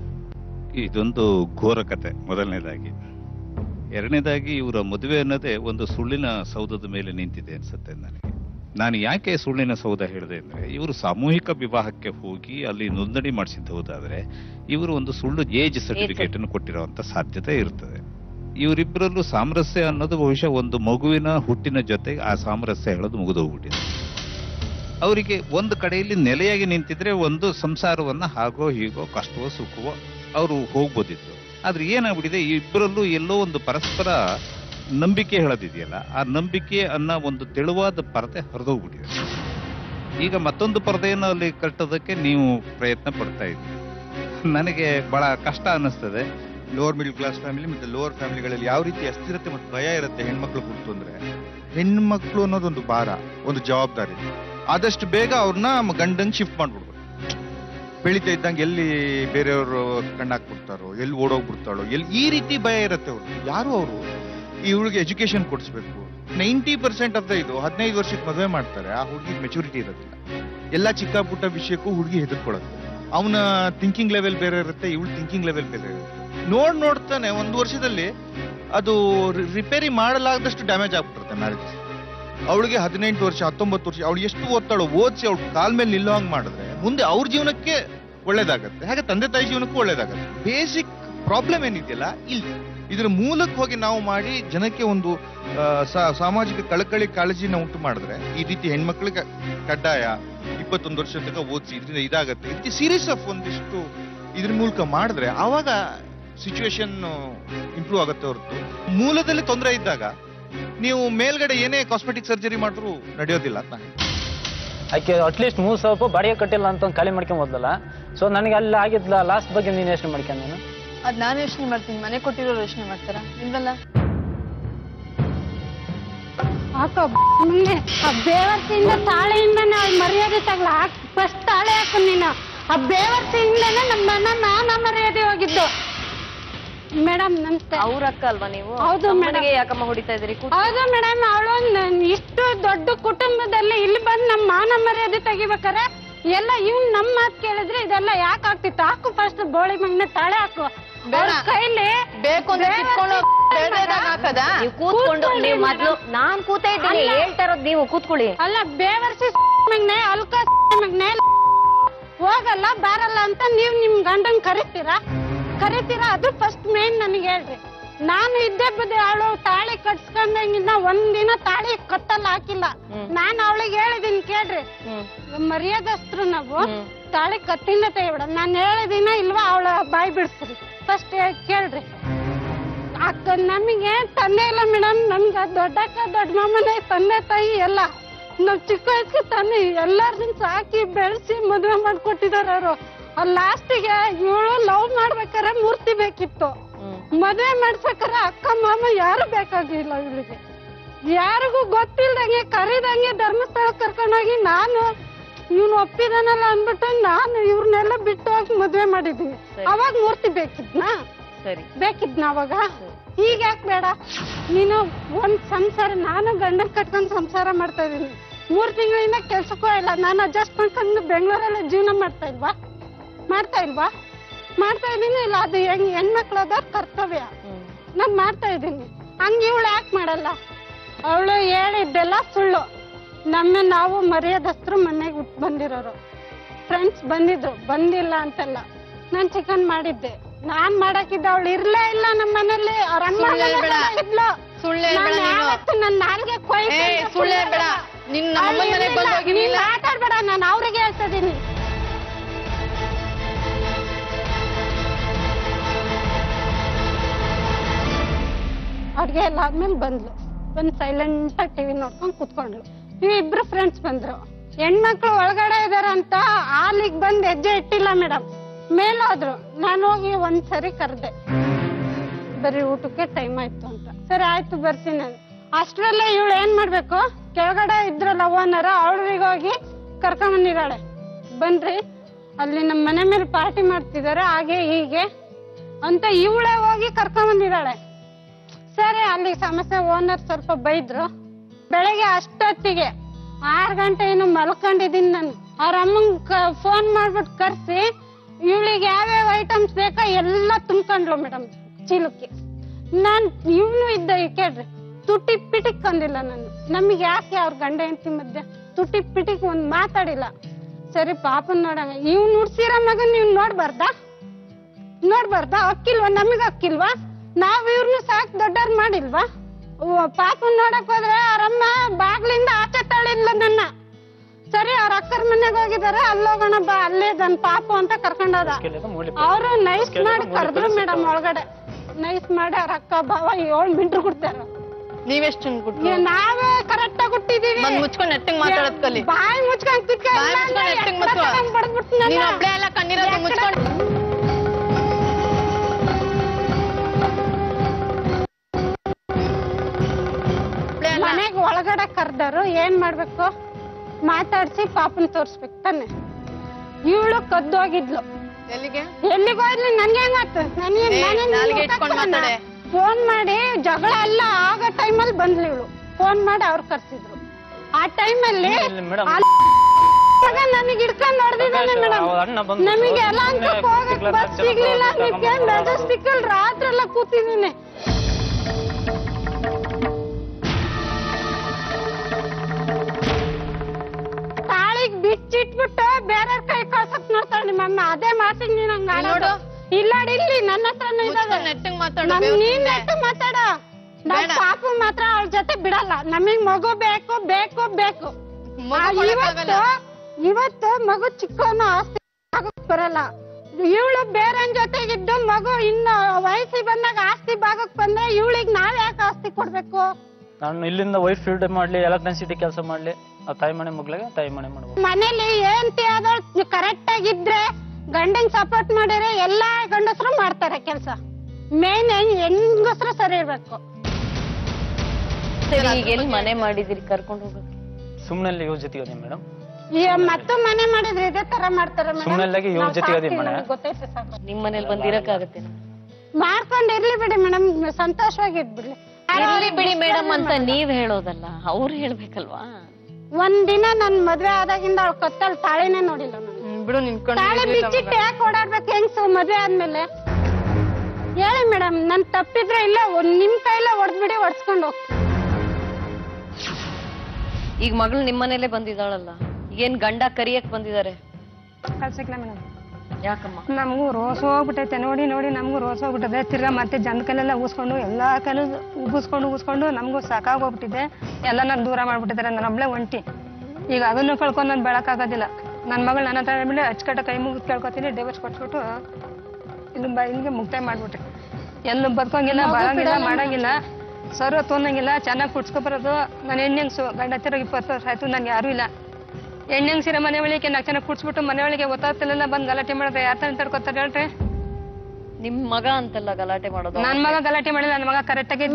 ಇದೊಂದು ಘೋರ ಕತೆ ಮೊದಲನೇದಾಗಿ. ಎರಡನೇದಾಗಿ ಇವರ ಮದುವೆ ಅನ್ನೋದೇ ಒಂದು ಸುಳ್ಳಿನ ಸೌಧದ ಮೇಲೆ ನಿಂತಿದೆ ಅನ್ಸುತ್ತೆ ನನಗೆ. ನಾನು ಯಾಕೆ ಸುಳ್ಳಿನ ಸೌಧ ಹೇಳಿದೆ ಅಂದ್ರೆ, ಇವರು ಸಾಮೂಹಿಕ ವಿವಾಹಕ್ಕೆ ಹೋಗಿ ಅಲ್ಲಿ ನೋಂದಣಿ ಮಾಡಿಸಿದ್ದು ಹೋದಾದ್ರೆ ಇವರು ಒಂದು ಸುಳ್ಳು ಏಜ್ ಸರ್ಟಿಫಿಕೇಟ್ ಅನ್ನು ಕೊಟ್ಟಿರುವಂತ ಸಾಧ್ಯತೆ ಇರ್ತದೆ. ಇವರಿಬ್ಬರಲ್ಲೂ ಸಾಮರಸ್ಯ ಅನ್ನೋದು ಬಹುಶಃ ಒಂದು ಮಗುವಿನ ಹುಟ್ಟಿನ ಜೊತೆಗೆ ಆ ಸಾಮರಸ್ಯ ಹೇಳೋದು ಮುಗಿದೋಗ್ಬಿಟ್ಟಿದೆ. ಅವರಿಗೆ ಒಂದು ಕಡೆಯಲ್ಲಿ ನೆಲೆಯಾಗಿ ನಿಂತಿದ್ರೆ ಒಂದು ಸಂಸಾರವನ್ನ ಹಾಗೋ ಹೀಗೋ ಕಷ್ಟವೋ ಸುಖವೋ ಅವರು ಹೋಗ್ಬೋದಿತ್ತು. ಆದ್ರೆ ಏನಾಗ್ಬಿಟ್ಟಿದೆ, ಇಬ್ಬರಲ್ಲೂ ಎಲ್ಲೋ ಒಂದು ಪರಸ್ಪರ ನಂಬಿಕೆ ಹೇಳೋದಿದೆಯಲ್ಲ, ಆ ನಂಬಿಕೆ ಅನ್ನೋ ಒಂದು ತೆಳುವಾದ ಪರದೆ ಹರಿದೋಗ್ಬಿಟ್ಟಿದೆ. ಈಗ ಮತ್ತೊಂದು ಪರದೆಯನ್ನು ಅಲ್ಲಿ ಕಟ್ಟೋದಕ್ಕೆ ನೀವು ಪ್ರಯತ್ನ ಪಡ್ತಾ ಇದ್ದೀರಿ. ನನಗೆ ಬಹಳ ಕಷ್ಟ ಅನ್ನಿಸ್ತದೆ. ಲೋವರ್ ಮಿಡಲ್ ಕ್ಲಾಸ್ ಫ್ಯಾಮಿಲಿ ಮತ್ತೆ ಲೋವರ್ ಫ್ಯಾಮಿಲಿಗಳಲ್ಲಿ ಯಾವ ರೀತಿ ಅಸ್ಥಿರತೆ ಮತ್ತು ಭಯ ಇರುತ್ತೆ ಹೆಣ್ಮಕ್ಳು ಹುಟ್ಟು ಅಂದ್ರೆ, ಹೆಣ್ಮಕ್ಳು ಅನ್ನೋದೊಂದು ಭಾರ, ಒಂದು ಜವಾಬ್ದಾರಿ. ಆದಷ್ಟು ಬೇಗ ಅವ್ರನ್ನ ಗಂಡಂಗ್ ಶಿಫ್ಟ್ ಮಾಡ್ಬಿಡ್ಬೇಕು. ಬೆಳಿತಾ ಇದ್ದಂಗೆ ಎಲ್ಲಿ ಬೇರೆಯವರು ಕಣ್ಣಾಕ್ಬಿಡ್ತಾರೋ, ಎಲ್ಲಿ ಓಡೋಗ್ಬಿಡ್ತಾಳೋ, ಎಲ್ಲಿ ಈ ರೀತಿ ಭಯ ಇರುತ್ತೆ ಅವ್ರು. ಯಾರು ಅವರು ಈ ಹುಡುಗಿ ಎಜುಕೇಶನ್ ಕೊಡಿಸ್ಬೇಕು. 90% ಆಫ್ ದ ಇದು 15 ವರ್ಷಕ್ಕೆ ಮದುವೆ ಮಾಡ್ತಾರೆ. ಆ ಹುಡುಗಿ ಮೆಚುರಿಟಿ ಇರೋದಿಲ್ಲ. ಎಲ್ಲ ಚಿಕ್ಕ ಪುಟ್ಟ ವಿಷಯಕ್ಕೂ ಹುಡುಗಿ ಹೆದರ್ಕೊಳ್ಳುತ್ತೆ. ಅವನ ಥಿಂಕಿಂಗ್ ಲೆವೆಲ್ ಬೇರೆ ಇರುತ್ತೆ, ಇವಳು ಥಿಂಕಿಂಗ್ ಲೆವೆಲ್ ಬೇರೆ ಇರುತ್ತೆ. ನೋಡ್ತಾನೆ 1 ವರ್ಷದಲ್ಲಿ ಅದು ರಿಪೇರಿ ಮಾಡಲಾಗದಷ್ಟು ಡ್ಯಾಮೇಜ್ ಆಗ್ಬಿಟ್ಟಿರುತ್ತೆ ಮ್ಯಾರೇಜಸ್. ಅವಳಿಗೆ 18 ವರ್ಷ 19 ವರ್ಷ ಅವಳು ಎಷ್ಟು ಓದ್ತಾಳೋ ಓದಿಸಿ ಅವಳು ಕಾಲ್ ಮೇಲೆ ನಿಲ್ಲೋ ಹಂಗೆ ಮಾಡಿದ್ರೆ ಮುಂದೆ ಅವ್ರ ಜೀವನಕ್ಕೆ ಒಳ್ಳೇದಾಗತ್ತೆ, ಹಾಗೆ ತಂದೆ ತಾಯಿ ಜೀವನಕ್ಕೂ ಒಳ್ಳೇದಾಗತ್ತೆ. ಬೇಸಿಕ್ ಪ್ರಾಬ್ಲಮ್ ಏನಿದೆಯಲ್ಲ ಇಲ್ಲಿ ಇದ್ರ ಮೂಲಕ್ಕೆ ಹೋಗಿ ನಾವು ಮಾಡಿ ಜನಕ್ಕೆ ಒಂದು ಸಾಮಾಜಿಕ ಕಳಕಳಿ ಕಾಳಜಿನ ಉಂಟು ಮಾಡಿದ್ರೆ ಈ ರೀತಿ ಹೆಣ್ಮಕ್ಳಿಗೆ ಕಡ್ಡಾಯ 21 ವರ್ಷ ತನಕ ಓದಿಸಿ ಇದರಿಂದ ಇದಾಗತ್ತೆ, ಈ ರೀತಿ ಸೀರೀಸ್ ಆಫ್ ಒಂದಿಷ್ಟು ಇದ್ರ ಮೂಲಕ ಮಾಡಿದ್ರೆ ಆವಾಗ ಸಿಚುವೇಶನ್ ಇಂಪ್ರೂವ್ ಆಗುತ್ತೆ ಹೊರತು ಮೂಲದಲ್ಲಿ ತೊಂದರೆ ಇದ್ದಾಗ ನೀವು ಮೇಲ್ಗಡೆ ಏನೇ ಕಾಸ್ಮೆಟಿಕ್ ಸರ್ಜರಿ ಮಾಡಿದ್ರು ನಡೆಯೋದಿಲ್ಲ ಅಂತ. ಆಕೆ ಅಟ್ಲೀಸ್ಟ್ 3,000 ರೂಪಾಯಿ ಬಾಡಿಗೆ ಕಟ್ಟಿಲ್ಲ ಅಂತ ಒಂದು ಖಾಲಿ ಮಾಡ್ಕೊಂಡ್ ಹೋದ್ಲಲ್ಲ. ಸೊ ನನಗೆ ಅಲ್ಲಿ ಆಗಿದ್ಲ ಲಾಸ್ಟ್ ಬಗ್ಗೆ ನೀನು ಯೋಚನೆ ಮಾಡ್ಕೊಂಡು ನೀನು ಅದ್ ನಾನು ಯೋಚನೆ ಮಾಡ್ತೀನಿ, ಮನೆ ಕೊಟ್ಟಿರೋರು ಯೋಚನೆ ಮಾಡ್ತಾರ ನಿಮ್ದಲ್ಲ. ಬೇವರ್ಸಿಂದ ತಾಳೆಯಿಂದ ಮರ್ಯಾದೆ ತಗಲ ಫಸ್ಟ್ ತಾಳೆ ಹಾಕು ನೀನು. ಆ ಬೇವರ್ಸಿಂದನೇ ನಮ್ಮ ಮರ್ಯಾದೆ ಹೋಗಿದ್ದು. ಮೇಡಮ್ ನಮಸ್ತೆ. ಅವ್ರ ಅಕ್ಕ ಅಲ್ವಾ ನೀವು? ಹೌದು ಮೇಡಮ್. ಯಾಕಮ್ಮ ಹೊಡಿತಾ ಇದ್ರಿ? ಹೌದು ಮೇಡಮ್, ಅವಳು ಇಷ್ಟು ದೊಡ್ಡ ಕುಟುಂಬದಲ್ಲಿ ಇಲ್ಲಿ ಬಂದು ನಮ್ಮ ಮಾನ ಮರ್ಯಾದೆ ತೆಗಿಬೇಕಾರೆ ಎಲ್ಲ ಇವ್ ನಮ್ಮ ಮಾತು ಕೇಳಿದ್ರೆ ಇದೆಲ್ಲ ಯಾಕೆ ಆಗ್ತಿತ್ತು? ಹಾಕು ಫಸ್ಟ್ ಬೋಳಿ ಮಗನ ತಾಳೆ ಹಾಕು. ಕೈಲಿ ಬೇಕು ಕೂತ್ಕೊಂಡು ನೀವು ಮೊದ್ಲು ನಾನ್ ಕೂತಾ ಇದ್ದೀನಿ ಹೇಳ್ತಾ ಇರೋದು ನೀವು ಕೂತ್ಕೊಳ್ಳಿ. ಅಲ್ಲ ಬೇವರ್ಸಿ ಮಗ್ನೆ ಅಲ್ಕ ಮಗ್ನೆ ಹೋಗಲ್ಲ ಬಾರಲ್ಲ ಅಂತ ನೀವ್ ನಿಮ್ ಗಂಡನ್ ಕರಿತೀರಾ? ಅದು ಫಸ್ಟ್ ಮೇನ್ ನನಗೆ ಹೇಳ್ರಿ. ನಾನು ಇದ್ದೇ ಬುದ್ಧಿ ಅವಳು ತಾಳಿ ಕಟ್ಸ್ಕೊಂಡಂಗಿನ್ನ ಒಂದಿನ ತಾಳಿ ಕಟ್ಟಲ್ಲ ಹಾಕಿಲ್ಲ. ನಾನು ಅವಳಿಗೆ ಹೇಳಿದೀನಿ ಕೇಳ್ರಿ, ಮರ್ಯಾದಸ್ತರು ನಾವು ತಾಳಿ ಕಟ್ಟಿಂದ ತೆಗಿಬಿಡ. ನಾನು ಹೇಳಿದಿನ ಇಲ್ವಾ ಅವಳ ಬಾಯಿ ಬಿಡಿಸ್ರಿ ಫಸ್ಟ್ ಕೇಳ್ರಿ. ಅಕ್ಕ ನಮಗೆ ತಂದೆ ಇಲ್ಲ ಮೇಡಮ್, ನಮ್ಗೆ ದೊಡ್ಡಕ್ಕ ದೊಡ್ಡ ಮಾಮನೆ ತಂದೆ ತಾಯಿ ಎಲ್ಲ. ನಾವ್ ಚಿಕ್ಕ ವಯಸ್ಸಿಗೆ ತಂದೆ ಎಲ್ಲಾರ್ದನ್ ಸಾಕಿ ಬೆಳೆಸಿ ಮದುವೆ ಮಾಡ್ಕೊಟ್ಟಿದಾರ ಅವರು. ಲಾಸ್ಟಿಗೆ ಇವಳು ಲವ್ ಮಾಡ್ಬೇಕಾರೆ ಮೂರ್ತಿ ಬೇಕಿತ್ತು, ಮದುವೆ ಮಾಡ್ಸಕ್ರೆ ಅಕ್ಕ ಮಾಮ ಯಾರು ಬೇಕಾಗಿಲ್ಲ ಇವಳಿಗೆ. ಯಾರಿಗೂ ಗೊತ್ತಿಲ್ದಂಗೆ ಕರೀದಂಗೆ ಧರ್ಮಸ್ಥಳ ಕರ್ಕೊಂಡೋಗಿ ನಾನು ಇವನು ಒಪ್ಪಿದಾನಲ್ಲ ಅಂದ್ಬಿಟ್ಟು ನಾನು ಇವ್ರನ್ನೆಲ್ಲ ಬಿಟ್ಟು ಹೋಗಿ ಮದುವೆ ಮಾಡಿದೀನಿ. ಅವಾಗ ಮೂರ್ತಿ ಬೇಕಿದ್ನ ಅವಾಗ. ಈಗ ಯಾಕೆ ಬೇಡ? ನೀನು ಒಂದ್ ಸಂಸಾರ, ನಾನು ಗಂಡನ್ ಕಟ್ಕೊಂಡ್ ಸಂಸಾರ ಮಾಡ್ತಾ ಇದೀನಿ. 3 ತಿಂಗಳಿಂದ ಕೆಲ್ಸಕ್ಕೂ ಇಲ್ಲ. ನಾನು ಅಡ್ಜಸ್ಟ್ ಮಾಡ್ಕೊಂಡು ಬೆಂಗಳೂರಲ್ಲೇ ಜೀವನ ಮಾಡ್ತಾ ಇಲ್ವಾ? ಮಾಡ್ತಾ ಇದೀನಿ ಇಲ್ಲ? ಅದು ಹೆಣ್ಮಕ್ಳದ ಕರ್ತವ್ಯ, ನಾನ್ ಮಾಡ್ತಾ ಇದ್ದೀನಿ. ಹಂಗ ಇವಳು ಯಾಕೆ ಮಾಡಲ್ಲ? ಅವಳು ಹೇಳಿದ್ದೆಲ್ಲ ಸುಳ್ಳು. ನಾವು ಮರ್ಯಾದಸ್ತರು ಮನೆಗೆ ಹುಟ್ಟು ಬಂದಿರೋರು. ಫ್ರೆಂಡ್ಸ್ ಬಂದಿದ್ರು, ಬಂದಿಲ್ಲ ಅಂತಲ್ಲ. ನಾನ್ ಚಿಕನ್ ಮಾಡಿದ್ದೆ, ನಾನ್ ಮಾಡಾಕಿದ್ದೆ. ಅವಳು ಇರ್ಲೇ ಇಲ್ಲ ನಮ್ಮ ಮನೇಲಿ. ಅವ್ರ ಅಮ್ಮ ನನ್ ನಾಲ್ಗೆ ಮಾತಾಡ್ಬೇಡ, ನಾನು ಅವ್ರಿಗೆ ಹೇಳ್ತಾ ಇದೀನಿ. ಅಡ್ಗೆ ಎಲ್ಲ ಆದ್ಮೇಲೆ ಬಂದು ಸೈಲೆಂಟ್ ಆಗಿ ಟಿವಿ ನೋಡ್ಕೊಂಡ್ ಕುತ್ಕೊಂಡ್ಲು. ಇಬ್ರು ಫ್ರೆಂಡ್ಸ್ ಬಂದ್ರು. ಹೆಣ್ಮಕ್ಳು ಒಳಗಡೆ ಇದಾರ ಅಂತ ಹಾಲಿಗೆ ಬಂದ್ ಹೆಜ್ಜೆ ಇಟ್ಟಿಲ್ಲ ಮೇಡಮ್, ಮೇಲಾದ್ರು. ನಾನು ಹೋಗಿ ಒಂದ್ಸರಿ ಕರ್ದೆ, ಬರೀ ಊಟಕ್ಕೆ ಟೈಮ್ ಆಯ್ತು ಅಂತ. ಸರಿ ಆಯ್ತು ಬರ್ತೀನಿ. ಅಷ್ಟ್ರಲ್ಲೇ ಇವಳು ಏನ್ ಮಾಡ್ಬೇಕು, ಕೆಳಗಡೆ ಇದ್ರಲ್ಲ ಓನರ, ಅವಳಿಗೆ ಹೋಗಿ ಕರ್ಕೊಂಡ್ ಬಂದಿದ್ದಾಳೆ. ಬನ್ರಿ ಅಲ್ಲಿ ನಮ್ಮ ಮನೆ ಮೇಲೆ ಪಾರ್ಟಿ ಮಾಡ್ತಿದಾರೆ ಹಾಗೆ ಹೀಗೆ ಅಂತ ಇವಳೇ ಹೋಗಿ ಕರ್ಕೊಂಡ್ ಬಂದಿದ್ದಾಳೆ. ಸರಿ ಅಲ್ಲಿ ಸಮಸ್ಯೆ. ಓನರ್ ಸ್ವಲ್ಪ ಬೈದ್ರು. ಬೆಳಗ್ಗೆ ಅಷ್ಟೊತ್ತಿಗೆ 6 ಗಂಟೆ ಏನು ಮಲ್ಕೊಂಡಿದ್ದೀನಿ ನಾನು. ಅವ್ರ ಅಮ್ಮಂಗ್ ಫೋನ್ ಮಾಡ್ಬಿಟ್ಟು ಕರ್ಸಿ ಇವಳಿಗೆ ಯಾವ್ಯಾವ ಐಟಮ್ಸ್ ಬೇಕಾ ಎಲ್ಲ ತುಂಬ್ಕೊಂಡ್ಲು ಮೇಡಮ್ ಚೀಲಕ್ಕೆ. ನಾನ್ ಇವನು ಇದ್ದ ಕೇಳ್ರಿ, ತುಟಿ ಪಿಟಿಕ್ ಅಂದಿಲ್ಲ ನಾನು. ನಮಗೆ ಯಾಕೆ ಅವ್ರ ಗಂಡ ಹೆಂಡತಿ ಮಧ್ಯೆ ತುಟಿ ಪಿಟಿಕ್ ಒಂದ್ ಮಾತಾಡಿಲ್ಲ. ಸರಿ ಪಾಪನ್ ನೋಡಂಗ ಇವ್ ನುಡ್ಸಿರೋ ಮಗನ್ ನೀವ್ ನೋಡ್ಬಾರ್ದಾ? ಅಕ್ಕಿಲ್ವಾ? ನಮಗ್ ಅಕ್ಕಿಲ್ವಾ? ನಾವ್ ಇವ್ರನ್ನ ಸಾಕ್ ದೊಡ್ಡವ್ರ ಮಾಡಿಲ್ವಾ? ಪಾಪನ್ ನೋಡಕ್ ಹೋದ್ರೆ ಅವ್ರಮ್ಮ ಬಾಗ್ಲಿಂದ ಆಚೆ ತಳಿಲ್ಲ ನನ್ನ. ಸರಿ ಅವ್ರ ಅಕ್ಕರ ಮನೆಗೆ ಹೋಗಿದಾರೆ, ಅಲ್ಲೋಗೋಣ ಬಾ, ಅಲ್ಲೇ ನನ್ ಪಾಪು ಅಂತ ಕರ್ಕೊಂಡೋದ. ಅವರು ನೈಸ್ ಮಾಡಿ ಕರೆದ್ರು ಮೇಡಮ್ ಒಳಗಡೆ. ನೈಸ್ ಮಾಡಿ ಅವ್ರ ಅಕ್ಕ ಬಾವ 7 ಮಿಂಟ್ರು ಕೊಡ್ತಾರ. ನೀವೆಷ್ಟು ನಾವೇ ಕರೆಕ್ಟ್ ಆಗಿ ಹುಟ್ಟಿದೀವಿ. ಮುಚ್ಕೊಂಡ್ ನೆಟ್ಟಂಗ್ ಮಾತಾಡೋದ್ ಕಲಿ. ಬಾಯಿ ಮುಚ್ಕೊಂಡ್ ಮನೆಗ್ ಒಳಗಡೆ ಕರ್ದರು. ಏನ್ ಮಾಡ್ಬೇಕು? ಮಾತಾಡ್ಸಿ ಪಾಪನ್ ತೋರ್ಸ್ಬೇಕು ತಾನೆ. ಇವಳು ಕದ್ದೋಗಿದ್ಲು. ಎಲ್ಲಿಗೋದ್ಲಿ ನನ್ಗೆ ಹೆಂಗಾಗ್ತದೆ? ಫೋನ್ ಮಾಡಿ ಜಗಳ ಎಲ್ಲ ಆಗ ಟೈಮಲ್ಲಿ ಬಂದ್ಲಿ ಇವಳು. ಫೋನ್ ಮಾಡಿ ಅವ್ರು ಕರ್ಸಿದ್ರು. ಆ ಟೈಮಲ್ಲಿ ನನಗೆ ಹಿಡ್ಕೊಂಡ್ ಹೊಡೆದಿದ್ದಾನೆ ಮೇಡಮ್. ನಮಗೆ ಎಲ್ಲ ಅಂತ ಹೋಗಕ್ ಬಸ್ ಸಿಗ್ಲಿಲ್ಲ. ಮೆಜೆಸ್ಟಿಕ್ ಅಲ್ಲಿ ರಾತ್ರಿ ಎಲ್ಲ ಕೂತಿದ್ದೀನಿ. ಬಿಚ್ಚಿಟ್ಬಿಟ್ಟು ಬೇರೆ ಕೈ ಕಳ್ಸಕ್ ನೋಡ್ತಾಳೆ ನಿಮ್ಮಮ್ಮ. ಅದೇ ಮಾತಿಗೆ ನೀನ್ ಹಂಗ ಆಡೋದು. ಇಲ್ಲ ಇಲ್ಲಿ ನನ್ನ ಹತ್ರನೂ ಇದಾವೆ. ನೆಟ್ಟಗ್ ಮಾತಾಡು. ನೀನ್ ನೆಟ್ಟು ಮಾತಾಡ. ನಮ್ ಪಾಪು ಮಾತ್ರ ಅವಳ ಜೊತೆ ಬಿಡಲ್ಲ. ನಮಗ್ ಮಗು ಬೇಕು ಬೇಕು ಬೇಕು. ಇವತ್ತು ಮಗು ಚಿಕ್ಕವನು ಆಸ್ತಿ ಆಗಕ್ ಬರಲ್ಲ. ಇವಳು ಬೇರೆ ಜೊತೆಗಿದ್ದು ಮಗು ಇನ್ನು ವಯಸ್ಸಿಗೆ ಬಂದಾಗ ಆಸ್ತಿ ಭಾಗಕ್ ಬಂದ್ರೆ ಇವಳಿಗೆ ನಾವ್ ಯಾಕೆ ಆಸ್ತಿ ಕೊಡ್ಬೇಕು? ನಾನು ಇಲ್ಲಿಂದ ವೈಫ್ ಫೀಲ್ಡ್ ಮಾಡ್ಲಿ, ಎಲೆಕ್ಟ್ರಿಸಿಟಿ ಕೆಲಸ ಮಾಡ್ಲಿ, ತಾಯಿ ಮನೆ ಮಗ್ಳಿಗೆ ತಾಯಿ ಮನೆ ಮಾಡ್ಬೋದು. ಮನೇಲಿ ಏನ್ತಿ ಆದವ್ರು ಕರೆಕ್ಟ್ ಆಗಿದ್ರೆ ಗಂಡನ್ ಸಪೋರ್ಟ್ ಮಾಡಿದ್ರೆ ಎಲ್ಲಾ ಗಂಡಸರು ಮಾಡ್ತಾರೆ ಕೆಲಸ. ಮೇನ್ ಹೆಂಗಸರು ಸರಿ ಇರ್ಬೇಕು. ಈಗ ಎಲ್ಲಿ ಮನೆ ಮಾಡಿದಿರಿ ಕರ್ಕೊಂಡು ಹೋಗಕ್ಕೆ? ಸುಮ್ನಲ್ಲಿ ಇವ್ರ ಜೊತೆಗೆ ಅದೇ ಮೇಡಮ್. ಮತ್ತು ಮನೆ ಮಾಡಿದ್ರೆ ಇದೇ ತರ ಮಾಡ್ತಾರೆ. ಸುಮ್ನಲ್ಲಾಗಿ ಇವ್ರ ಜೊತೆಗೆ ಅದೇ ಮನೆ. ನಿಮ್ ಮನೇಲಿ ಬಂದಿರಕ್ಕಾಗತ್ತೆ? ಮಾಡ್ಕೊಂಡು ಇರ್ಲಿ ಬಿಡಿ ಮೇಡಮ್, ಸಂತೋಷವಾಗಿದ್ಬಿಡ್ಲಿ. ಇರ್ಲಿ ಬಿಡಿ ಮೇಡಮ್ ಅಂತ ನೀವ್ ಹೇಳೋದಲ್ಲ, ಅವ್ರು ಹೇಳ್ಬೇಕಲ್ವಾ? ಒಂದಿನ ನನ್ ಮದ್ವೆ ಆದಾಗಿಂದ ಅವ್ಳ ಕತ್ತಲ್ ತಾಳಿನೇ ನೋಡಿಲ್ಲ ಬಿಡು. ತಾಳಿ ಬಿಚ್ಚಿಟ್ಟು ಯಾಕೆ ಓಡಾಡ್ಬೇಕು ಹೆಂಗ್ಸು ಮದ್ವೆ ಆದ್ಮೇಲೆ? ಹೇಳಿ ಮೇಡಮ್, ನನ್ ತಪ್ಪಿದ್ರೆ ಇಲ್ಲ ನಿಮ್ ಕೈಲ ಹೊಡೆದ್ಬಿಡಿ, ಹೊಡ್ಸ್ಕೊಂಡು ಹೋಗ್ತೀನಿ. ಈಗ ಮಗಳು ನಿಮ್ಮನೇಲೆ ಬಂದಿದ್ದಾಳಲ್ಲ, ಏನ್ ಗಂಡ ಕರಿಯಕ್ ಬಂದಿದ್ದಾರೆ? ಕಳ್ಸಕ್ಲ ಮೇಡಮ್. ಯಾಕಮ್ಮ? ನಮಗೂ ರೋಸ್ ಹೋಗ್ಬಿಟ್ಟೈತೆ, ನೋಡಿ ನೋಡಿ ನಮಗೂ ರೋಸ್ ಹೋಗ್ಬಿಟ್ಟದೆ. ತಿರ್ಗಾ ಮತ್ತೆ ಜನ ಕೈಲೆಲ್ಲ ಊಸ್ಕೊಂಡು ಎಲ್ಲಾ ಕೈಲೂ ಉಗಿಸ್ಕೊಂಡು ನಮಗೂ ಸಾಕಾಗೋಗ್ಬಿಟ್ಟಿದೆ. ಎಲ್ಲ ನಾನು ದೂರ ಮಾಡ್ಬಿಟ್ಟಿದ್ದಾರೆ. ನನ್ನ ಒಬ್ಳೆ ಒಂಟಿ. ಈಗ ಅದನ್ನು ಕಳ್ಕೊಂಡು ನಾನು ಬೆಳಕಾಗೋದಿಲ್ಲ. ನನ್ನ ಮಗಳು ನನ್ನ ಹತ್ರ ಹೇಳ್ಬಿಟ್ಟು ಅಚ್ಚುಕಟ್ಟ ಕೈ ಮುಗಿದು ಕೇಳ್ಕೊತೀನಿ, ಡಿವೋರ್ಸ್ ಕೊಟ್ಬಿಟ್ಟು ಇಲ್ಲಿಗೆ ಮುಕ್ತಾಯ ಮಾಡ್ಬಿಟ್ರಿ. ಎಲ್ಲೂ ಬದುಕೋಂಗಿಲ್ಲ, ಬರೋಂಗಿಲ್ಲ, ಮಾಡೋಂಗಿಲ್ಲ, ಸರ್ ತೊನ್ನಂಗಿಲ್ಲ, ಚೆನ್ನಾಗಿ ಕುಡ್ಸ್ಕೊಬರೋದು. ನಾನು ಹೆಣ್ಣೆಂಗ್ಸು, ಗಂಡ ತಿರೋಗಿ 20 ವರ್ಷ ಆಯ್ತು, ನನ್ಗೆ ಯಾರು ಇಲ್ಲ. ಹೆಣ್ಣೆಂಗ್ ಸೀರೆ ಮನೆ ಒಳಗೆ ನಾಲ್ಕು ಚೆನ್ನಾಗಿ ಕುಡ್ಸ್ಬಿಟ್ಟು ಮನೆ ಒಳಗೆ ಒತ್ತಾತಿಲ್ಲ ಬಂದು ಗಲಾಟೆ ಮಾಡಿದ್ರೆ ಯಾರು ತಾನು ತಡ್ಕೊತಾರೆ ಹೇಳ್ರಿ? ನಿಮ್ ಮಗ ಅಂತಲ್ಲ ಗಲಾಟೆ ಮಾಡೋದು. ನನ್ ಮಗ ಗಲಾಟೆ ಮಾಡಿಲ್ಲ, ನನ್ನ ಮಗ ಕರೆಕ್ಟ್ ಆಗಿ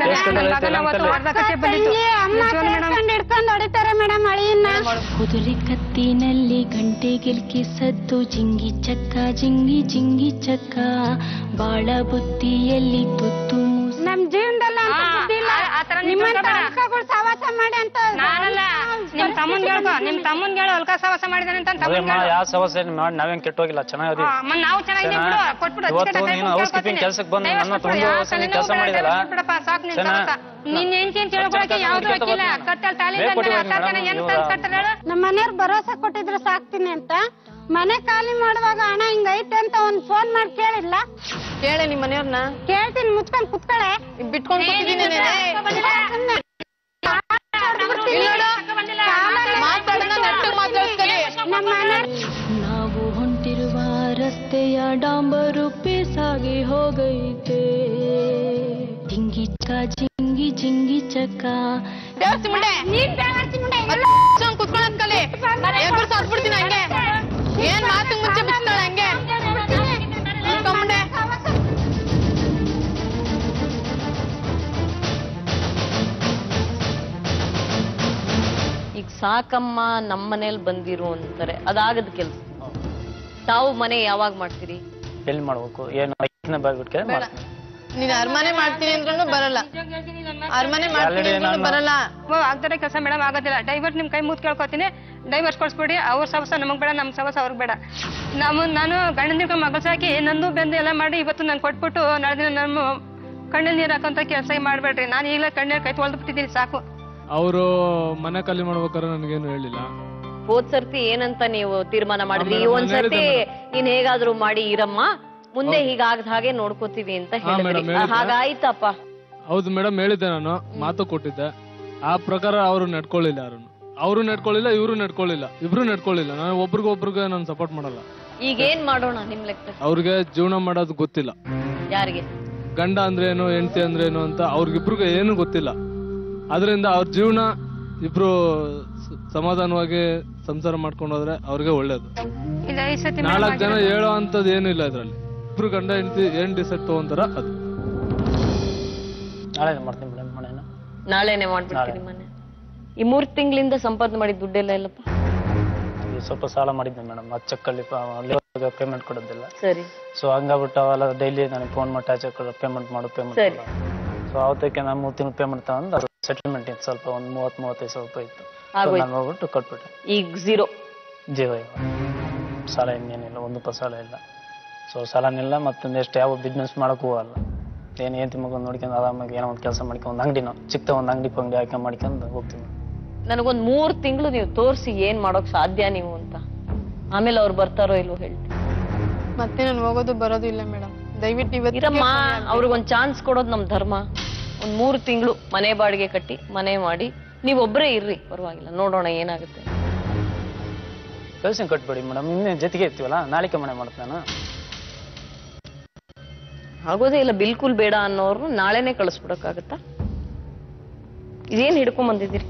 ಕುದುರೆ ಕತ್ತಿನಲ್ಲಿ ಗಂಟೆ ಗಿಲ್ಕಿ ಸದ್ದು ಜಿಂಗಿ ಚಕ್ಕ ಜಿಂಗಿ ಜಿಂಗಿ ಚಕ್ಕ ಬಾಳ ಬುತ್ತಿಯಲ್ಲಿ ತುತ್ತು. ನಮ್ ಜೀವನದಲ್ಲಿ ಸವಾಸ ಮಾಡಿ ಅಂತ ನಾನಲ್ಲ, ನಿಮ್ ತಮ್ಮನ್ ಹೇಳ್ಕೊ, ನಿಮ್ ತಮ್ಮನ್ ಹೇಳು ಅಲ್ಕ ಸವಾಸ ಮಾಡಿದಾನೆ ಅಂತ. ಯಾವ ಸವಾಸ ಮಾಡಿ ನಾವೇನ್ ಕೆಟ್ಟೋಗಿಲ್ಲ, ಚೆನ್ನಾಗಿ ನಾವು ಚೆನ್ನಾಗಿ ಕೆಲ್ಸಕ್ಕೆ ಬಂದು ನನ್ನ ತುಂಬ ಕೆಲಸ ಮಾಡಿದಲ್ಲ. ನಿನ್ ಹೆಂಡತಿ ತಿಳ್ಕೊಳಕ್ಕೆ ಯಾವ್ದು ಹಾಕಿಲ್ಲ. ಕತ್ತಲ್ ತಾಳಿ ನಮ್ಮ ಮನೆಯವ್ರು ಭರೋಸೆ ಕೊಟ್ಟಿದ್ರು ಸಾಕ್ತೀನಿ ಅಂತ. ಮನೆ ಖಾಲಿ ಮಾಡುವಾಗ ಹಣ ಹಿಂಗೈತೆ ಅಂತ ಒಂದ್ ಫೋನ್ ಮಾಡಿ ಕೇಳಿಲ್ಲ? ಕೇಳೆ ನಿಮ್ ಮನೆಯವ್ರನ್ನ. ಕೇಳ್ತೀನಿ, ಮುಚ್ಕೊಂಡ್ ಕುತ್ಕಳೆ. ಬಿಟ್ಕೊಂಡ್ ನಾವು ಹೊಂಟಿರುವ ರಸ್ತೆಯ ಡಾಂಬರು ಪೇಸಾಗಿ ಹೋಗೈತೆ. ಜಿಂಗಿ ಚಕ್ಕ ಜಿಂಗಿ ಜಿಂಗಿ ಚಕ್ಕ. ಕುತ್ಕೊಳ್ಳೋದ್ ಕಲಿ. ಸಾಕ್ಬಿಡ್ತೀನಿ ಹಂಗೆ. ಏನ್ ಮಾತು ಮುಂಚೆ ಬಿಡ್ತಾಳೆ ಹಂಗೆ. ಈಗ ಸಾಕಮ್ಮ ನಮ್ಮ ಮನೇಲಿ ಬಂದಿರು ಅಂತಾರೆ, ಅದಾಗದ ಕೆಲ್ಸ. ತಾವು ಮನೆ ಯಾವಾಗ ಮಾಡ್ತೀರಿ? ಎಲ್ಲಿ ಮಾಡ್ಬೇಕು? ಏನು ಬಾಯ್ಬಿಟ್ಕೆ ನೀನ್ ಅರಮನೆ ಮಾಡ್ತೀನಿ ಅಂದ್ರೂ ಬರಲ್ಲ. ಅರಮನೆ ಮಾಡ್ತೀನಿ ಅಂದ್ರೂ ಬರಲ್ಲ. ಆಗ್ತಾರೆ ಕೆಲಸ ಮೇಡಮ್, ಆಗೋದಿಲ್ಲ. ಡೈವರ್ಸ್ ನಿಮ್ ಕೈ ಮುದ್ ಕೇಳ್ಕೊತೀನಿ, ಡೈವರ್ಸ್ ಕೊಡ್ಸ್ಬಿಡಿ. ಅವ್ರ ಸವಸ ನಮಗ್ ಬೇಡ, ನಮ್ ಸವಸ ಅವ್ರಿಗೆ ಬೇಡ. ನಾನು ಗಂಡನ ಮಗಳು ಸಾಕಿ ನಂದು ಬೆಂದು ಎಲ್ಲ ಮಾಡಿ ಇವತ್ತು ನಾನು ಕೊಟ್ಬಿಟ್ಟು ನಾಳೆ ದಿನ ನಮ್ಮ ಕಣ್ಣಲ್ಲಿ ನೀರ್ ಹಾಕಂತ ಕೆಲಸ ಮಾಡ್ಬೇಡ್ರಿ. ನಾನು ಈಗಲೇ ಕಣ್ಣಲ್ಲಿ ಕೈ ತೊಳ್ದು ಬಿಟ್ಟಿದ್ದೀನಿ, ಸಾಕು. ಅವರು ಮನೆ ಖಾಲಿ ಮಾಡ್ಬೇಕಾದ್ರೆ ನನಗೇನು ಹೇಳಿಲ್ಲ. ಹೋದ್ ಸರ್ತಿ ಏನಂತ ನೀವು ತೀರ್ಮಾನ ಮಾಡಿದ್ರಿ? ಒಂದ್ಸರ್ತಿ ನೀನ್ ಹೇಗಾದ್ರೂ ಮಾಡಿ ಇರಮ್ಮ, ಮುಂದೆ ಹೀಗಾಗದ ಹಾಗೆ ನೋಡ್ಕೋತೀವಿ ಅಂತ ಹೇಳಿದ್ರಿ. ಹಾಗಾಯ್ತಪ್ಪ? ಹೌದು ಮೇಡಮ್, ಹೇಳಿದ್ದೆ, ನಾನು ಮಾತು ಕೊಟ್ಟಿದ್ದೆ. ಆ ಪ್ರಕಾರ ಅವರು ನಡ್ಕೊಳ್ಳಿಲ್ಲ. ಅವರು ನಡ್ಕೊಳ್ಳಿಲ್ಲ, ಇವ್ರು ನಡ್ಕೊಳ್ಳಿಲ್ಲ, ಇಬ್ರು ನಡ್ಕೊಳ್ಳಿಲ್ಲ. ನಾನು ಒಬ್ರಿಗೊಬ್ರಿಗೆ ನಾನು ಸಪೋರ್ಟ್ ಮಾಡಲ್ಲ. ಈಗ ಏನ್ ಮಾಡೋಣ ನಿಮ್ ಲೆಕ್ಕ? ಅವ್ರಿಗೆ ಜೀವನ ಮಾಡೋದು ಗೊತ್ತಿಲ್ಲ. ಯಾರಿಗೆ? ಗಂಡ ಅಂದ್ರೆ ಏನು, ಹೆಂಡತಿ ಅಂದ್ರೆ ಏನು ಅಂತ ಅವ್ರಿಗಿಬ್ರಿಗೆ ಏನು ಗೊತ್ತಿಲ್ಲ. ಅದರಿಂದ ಅವ್ರ ಜೀವನ ಇಬ್ರು ಸಮಾಧಾನವಾಗಿ ಸಂಸಾರ ಮಾಡ್ಕೊಂಡು ಹೋದ್ರೆ ಅವ್ರಿಗೆ ಒಳ್ಳೇದು. 4 ಜನ ಹೇಳೋ ಅಂತದ್ ಏನು ಇಲ್ಲ ಇದ್ರಲ್ಲಿ. ಇಬ್ರು ಗಂಡ ಹೆಂಡತಿ ಏನ್ ಡಿಸೈಡ್ ತಗೊಂತಾರ ಅದು. ನಾಳೆ ಮಾಡ್ತೀನಿ ಮೇಡಮ್ ಮನೆನ. ನಾಳೆನೆ ಮಾಡ್ಬಿಡ್ತೀನಿ ಮನೆ. ಈ 3 ತಿಂಗಳಿಂದ ಸಂಪಾದನೆ ಮಾಡಿದ ದುಡ್ಡೆಲ್ಲ ಇಲ್ಲಪ್ಪ? ಸ್ವಲ್ಪ ಸಾಲ ಮಾಡಿದ್ದೆ ಮೇಡಮ್, ಆ ಚೆಕ್ಕಲ್ಲಿ ಪೇಮೆಂಟ್ ಕೊಡೋದಿಲ್ಲ. ಸರಿ. ಸೊ ಹಂಗಾಗ್ಬಿಟ್ಟು ಅವೆಲ್ಲ ಡೈಲಿ ನನಗೆ ಫೋನ್ ಮಾಡಿ ಚೆಕ್ ಪೇಮೆಂಟ್ ಮಾಡು ಪೇಮೆಂಟ್. ಸೊ ಅವತ್ತಕ್ಕೆ ನಾನು 3 ತಿಂಗಳು ಪೇಮೆಂಟ್ ತಗೊಂಡು ಅದು ಸೆಟಲ್ಮೆಂಟ್ ಇತ್ತು, ಸ್ವಲ್ಪ ಒಂದು 30-35 ಸಾವಿರ ರೂಪಾಯಿ ಇತ್ತು. ನಾನು ಹೋಗ್ಬಿಟ್ಟು ಕೊಟ್ಬಿಟ್ಟೆ. ಈಗ ಜೀರೋ ಸಾಲ ಇನ್ನೇನಿಲ್ಲ, 1 ರೂಪಾಯಿ ಸಾಲ ಇಲ್ಲ. ಸೊ ಸಾಲನಿಲ್ಲ, ಮತ್ತು ನೆಕ್ಸ್ಟ್ ಯಾವ ಬಿಸ್ನೆಸ್ ಮಾಡೋಕ್ಕೂ ಹೋಗಲ್ಲ. ಏನು ಮಗು ನೋಡ್ಕೊಂಡು ಆರಾಮಾಗಿ ಏನೋ ಒಂದು ಕೆಲಸ ಮಾಡ್ಕೊಂಡು ಒಂದು ಅಂಗಡಿನೋ ಚಿಕ್ಕ ಒಂದು ಅಂಗಡಿ ಪಂಗಡಿ ಹಾಕಿ ಮಾಡ್ಕೊಂಡು ಹೋಗ್ತೀನಿ. ನನಗೊಂದ್ 3 ತಿಂಗಳು ನೀವು ತೋರಿಸಿ ಏನ್ ಮಾಡೋಕ್ ಸಾಧ್ಯ ನೀವು ಅಂತ, ಆಮೇಲೆ ಅವ್ರು ಬರ್ತಾರೋ ಇಲ್ವೋ ಹೇಳಿ. ಮತ್ತೆ ನಾನು ಹೋಗೋದು ಬರೋದು ಇಲ್ಲ ಮೇಡಮ್, ದಯವಿಟ್ಟು ಇರಮ್ಮ, ಅವ್ರಿಗೊಂದ್ ಚಾನ್ಸ್ ಕೊಡೋದು ನಮ್ ಧರ್ಮ. ಒಂದ್ 3 ತಿಂಗಳು ಮನೆ ಬಾಡಿಗೆ ಕಟ್ಟಿ ಮನೆ ಮಾಡಿ ನೀವೊಬ್ರೇ ಇರ್ರಿ, ಪರವಾಗಿಲ್ಲ, ನೋಡೋಣ ಏನಾಗುತ್ತೆ. ಕಳ್ಸಿ ಕಟ್ಬೇಡಿ ಮೇಡಮ್, ಇನ್ನೇ ಜೊತೆಗೆ ಇರ್ತೀವಲ್ಲ, ನಾಳಿಕೆ ಮನೆ ಮಾಡ್ತೀನಿ ನಾನು. ಆಗೋದೇ ಇಲ್ಲ, ಬಿಲ್ಕುಲ್ ಬೇಡ ಅನ್ನೋರು ನಾಳೆನೆ ಕಳಿಸ್ಬಿಡಕ್ಕಾಗತ್ತಾ? ಇದೇನ್ ಹಿಡ್ಕೊಂಡ್ ಬಂದಿದ್ದೀರಿ?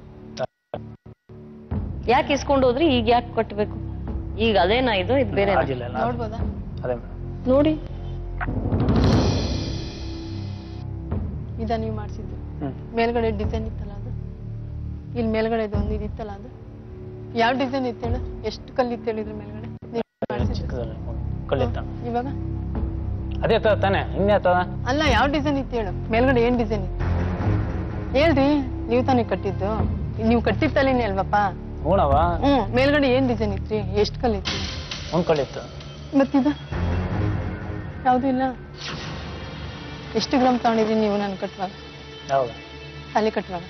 ಯಾಕೆ ಇಸ್ಕೊಂಡು ಹೋದ್ರಿ? ಈಗ ಯಾಕೆ ಕಟ್ಬೇಕು? ಈಗ ಅದೇನಾ ಇದು ಬೇರೆ ನೋಡ್ಬೋದಾ? ನೋಡಿ, ಇದ ನೀವು ಮಾಡಿಸಿದ್ದು ಮೇಲ್ಗಡೆ ಡಿಸೈನ್ ಇತ್ತಲ್ಲ ಅದು, ಇಲ್ಲಿ ಮೇಲ್ಗಡೆ ಒಂದು ಇದಿತ್ತಲ್ಲ ಅದು ಯಾವ ಡಿಸೈನ್ ಇತ್ತು ಹೇಳು? ಎಷ್ಟು ಕಲ್ಲಿತ್ತು ಹೇಳಿದ್ರೆ ಮೇಲ್ಗಡೆ ಇವಾಗ? ಅದೇ ತಾನೆ, ಇನ್ನೇ ಅಲ್ಲ, ಯಾವ ಡಿಸೈನ್ ಇತ್ತು ಹೇಳು? ಮೇಲ್ಗಡೆ ಏನ್ ಡಿಸೈನ್ ಇತ್ತು ಹೇಳ್ರಿ? ನೀವು ತಾನೇ ಕಟ್ಟಿದ್ದು, ನೀವು ಕಟ್ಟಿತ್ತಲೇನೆ ಅಲ್ವಪ್ಪ? ಮೇಲ್ಗಡೆ ಏನ್ ಡಿಸೈನ್ ಇತ್ರಿ? ಎಷ್ಟು ಕಲ್ಲಿತ್ತು? ಒಂದ್ ಕಲ್ಲಿತ್ತು. ಮತ್ತಿದ ಯಾವ್ದು ಇಲ್ಲ? ಎಷ್ಟು ಗ್ರಾಮ್ ತಗೊಂಡಿದ್ರಿ ನೀವು ನಾನು ಕಟ್ಟುವಾಗ? ಯಾವ್ದು ತಾಲಿ ಕಟ್ಟುವಾಗ?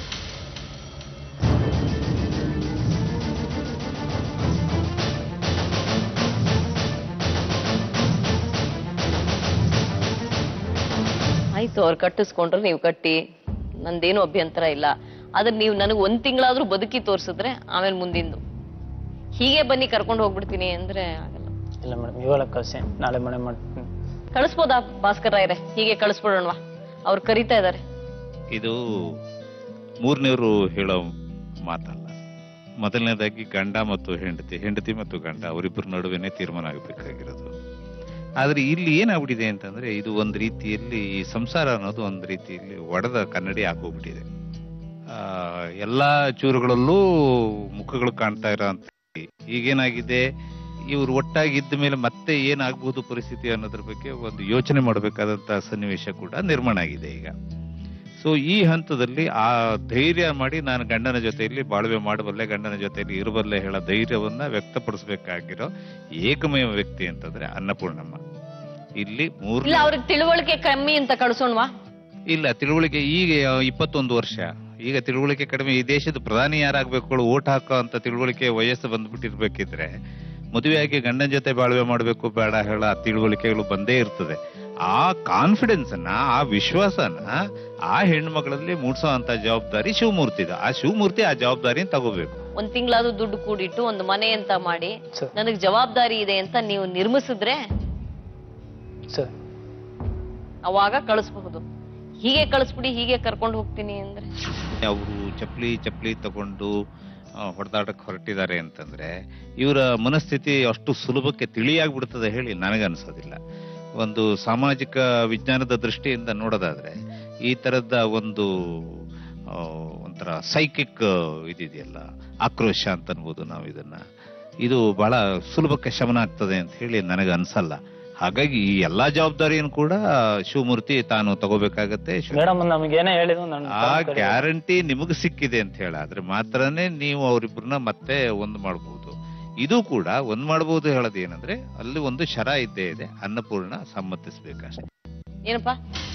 ಆಯ್ತು, ಅವ್ರು ಕಟ್ಟಿಸ್ಕೊಂಡ್ರೆ ನೀವು ಕಟ್ಟಿ, ನಂದೇನು ಅಭ್ಯಂತರ ಇಲ್ಲ. ಆದ್ರೆ ನೀವು ನನಗೆ 1 ತಿಂಗಳಾದ್ರೂ ಬದುಕಿ ತೋರ್ಸಿದ್ರೆ ಆಮೇಲೆ ಮುಂದಿಂದು ಹೀಗೆ ಬನ್ನಿ ಕರ್ಕೊಂಡು ಹೋಗ್ಬಿಡ್ತೀನಿ ಅಂದ್ರೆ ಆಗಲ್ಲ. ಇಲ್ಲ ಮೇಡಮ್, ಇವಾಗ ಕಳ್ಸಿ, ನಾಳೆ ಮನೆ ಮಾಡ್ತೀನಿ. ಕಳಿಸ್ಬೋದಾ ಭಾಸ್ಕರ್ ರಾಯರೇ? ಹೀಗೆ ಕಳಿಸ್ಬಿಡೋಣವಾ? ಅವ್ರು ಕರೀತಾ ಇದಾರೆ. ಇದು ಮೂರನೇವರು ಹೇಳೋ ಮಾತಲ್ಲ. ಮೊದಲನೇದಾಗಿ ಗಂಡ ಮತ್ತು ಹೆಂಡತಿ ಮತ್ತು ಗಂಡ ಅವರಿಬ್ಬರ ನಡುವೆನೆ ತೀರ್ಮಾನ ಆಗಬೇಕಾಗಿರೋದು. ಆದ್ರೆ ಇಲ್ಲಿ ಏನಾಗ್ಬಿಟ್ಟಿದೆ ಅಂತಂದ್ರೆ, ಇದು ಒಂದ್ ರೀತಿಯಲ್ಲಿ ಸಂಸಾರ ಅನ್ನೋದು ಒಂದ್ ರೀತಿಯಲ್ಲಿ ಒಡೆದ ಕನ್ನಡಿ ಹಾಕೋಗ್ಬಿಟ್ಟಿದೆ. ಎಲ್ಲಾ ಚೂರುಗಳಲ್ಲೂ ಮುಖಗಳು ಕಾಣ್ತಾ ಇರೋ ಅಂತ. ಈಗೇನಾಗಿದೆ, ಇವ್ರು ಒಟ್ಟಾಗಿದ್ದ ಮೇಲೆ ಮತ್ತೆ ಏನಾಗ್ಬೋದು ಪರಿಸ್ಥಿತಿ ಅನ್ನೋದ್ರ ಬಗ್ಗೆ ಒಂದು ಯೋಚನೆ ಮಾಡಬೇಕಾದಂತ ಸನ್ನಿವೇಶ ಕೂಡ ನಿರ್ಮಾಣ ಆಗಿದೆ ಈಗ. ಸೊ ಈ ಹಂತದಲ್ಲಿ ಆ ಧೈರ್ಯ ಮಾಡಿ ನಾನು ಗಂಡನ ಜೊತೆಯಲ್ಲಿ ಬಾಳ್ವೆ ಮಾಡಬಲ್ಲೆ, ಗಂಡನ ಜೊತೆಯಲ್ಲಿ ಇರಬಲ್ಲೆ ಹೇಳೋ ಧೈರ್ಯವನ್ನ ವ್ಯಕ್ತಪಡಿಸಬೇಕಾಗಿರೋ ಏಕಮೇವ ವ್ಯಕ್ತಿ ಅಂತಂದ್ರೆ ಅನ್ನಪೂರ್ಣಮ್ಮ. ಇಲ್ಲಿ ಅವ್ರಿಗೆ ತಿಳುವಳಿಕೆ ಕಮ್ಮಿ ಅಂತ ಕಳಿಸೋಣವಾ? ಇಲ್ಲ, ತಿಳುವಳಿಕೆ ಈಗ 21 ವರ್ಷ, ಈಗ ತಿಳುವಳಿಕೆ ಕಡಿಮೆ. ಈ ದೇಶದ ಪ್ರಧಾನಿ ಯಾರಾಗ್ಬೇಕು, ಓಟ್ ಹಾಕೋ ಅಂತ ತಿಳುವಳಿಕೆ ವಯಸ್ಸು ಬಂದ್ಬಿಟ್ಟಿರ್ಬೇಕಿದ್ರೆ ಮದುವೆಯಾಗಿ ಗಂಡನ ಜೊತೆ ಬಾಳ್ವೆ ಮಾಡ್ಬೇಕು ಬೇಡ ಹೇಳ ತಿಳುವಳಿಕೆಗಳು ಬಂದೇ ಇರ್ತದೆ. ಆ ಕಾನ್ಫಿಡೆನ್ಸ್ ಅನ್ನ, ಆ ವಿಶ್ವಾಸನ ಆ ಹೆಣ್ಮಗಳಲ್ಲಿ ಮೂಡಿಸೋ ಅಂತ ಜವಾಬ್ದಾರಿ ಶಿವಮೂರ್ತಿದ. ಆ ಶಿವಮೂರ್ತಿ ಆ ಜವಾಬ್ದಾರಿನ ತಗೋಬೇಕು. 1 ತಿಂಗಳಾದ್ರೂ ದುಡ್ಡು ಕೂಡಿಟ್ಟು ಒಂದು ಮನೆ ಅಂತ ಮಾಡಿ ನನಗ್ ಜವಾಬ್ದಾರಿ ಇದೆ ಅಂತ ನೀವು ನಿರ್ಮಿಸಿದ್ರೆ ಅವಾಗ ಕಳಿಸ್ಬಹುದು. ಹೀಗೆ ಕಳಿಸ್ಬಿಡಿ, ಹೀಗೆ ಕರ್ಕೊಂಡು ಹೋಗ್ತೀನಿ ಅಂದ್ರೆ ಅವರು ಚಪ್ಲಿ ತಗೊಂಡು ಹೊಡೆದಾಟಕ್ಕೆ ಹೊರಟಿದ್ದಾರೆ ಅಂತಂದ್ರೆ ಇವರ ಮನಸ್ಥಿತಿ ಅಷ್ಟು ಸುಲಭಕ್ಕೆ ತಿಳಿಯಾಗ್ಬಿಡ್ತದೆ ಹೇಳಿ ನನಗನ್ಸೋದಿಲ್ಲ. ಒಂದು ಸಾಮಾಜಿಕ ವಿಜ್ಞಾನದ ದೃಷ್ಟಿಯಿಂದ ನೋಡೋದಾದ್ರೆ ಈ ತರದ ಒಂಥರ ಸೈಕಿಕ್ ಇದಿದೆಯಲ್ಲ, ಆಕ್ರೋಶ ಅಂತ ಅನ್ಬೋದು ನಾವು ಇದನ್ನ, ಇದು ಬಹಳ ಸುಲಭಕ್ಕೆ ಶಮನ ಆಗ್ತದೆ ಅಂತ ಹೇಳಿ ನನಗೆ ಅನ್ಸಲ್ಲ. ಹಾಗಾಗಿ ಈ ಎಲ್ಲಾ ಜವಾಬ್ದಾರಿಯನ್ನು ಕೂಡ ಶಿವಮೂರ್ತಿ ತಾನು ತಗೋಬೇಕಾಗತ್ತೆ. ಆ ಗ್ಯಾರಂಟಿ ನಿಮಗೆ ಸಿಕ್ಕಿದೆ ಅಂತ ಹೇಳಾದ್ರೆ ಮಾತ್ರನೇ ನೀವು ಅವರಿಬ್ಬರನ್ನ ಮತ್ತೆ ಒಂದ್ ಮಾಡಬಹುದು. ಇದು ಕೂಡ ಒಂದ್ ಮಾಡಬಹುದು ಹೇಳೋದು ಏನಂದ್ರೆ, ಅಲ್ಲಿ ಒಂದು ಶರ ಇದ್ದೇ ಇದೆ, ಅನ್ನಪೂರ್ಣ ಸಮ್ಮತಿಸ್ಬೇಕಷ್ಟೇ. ಏನಪ್ಪಾ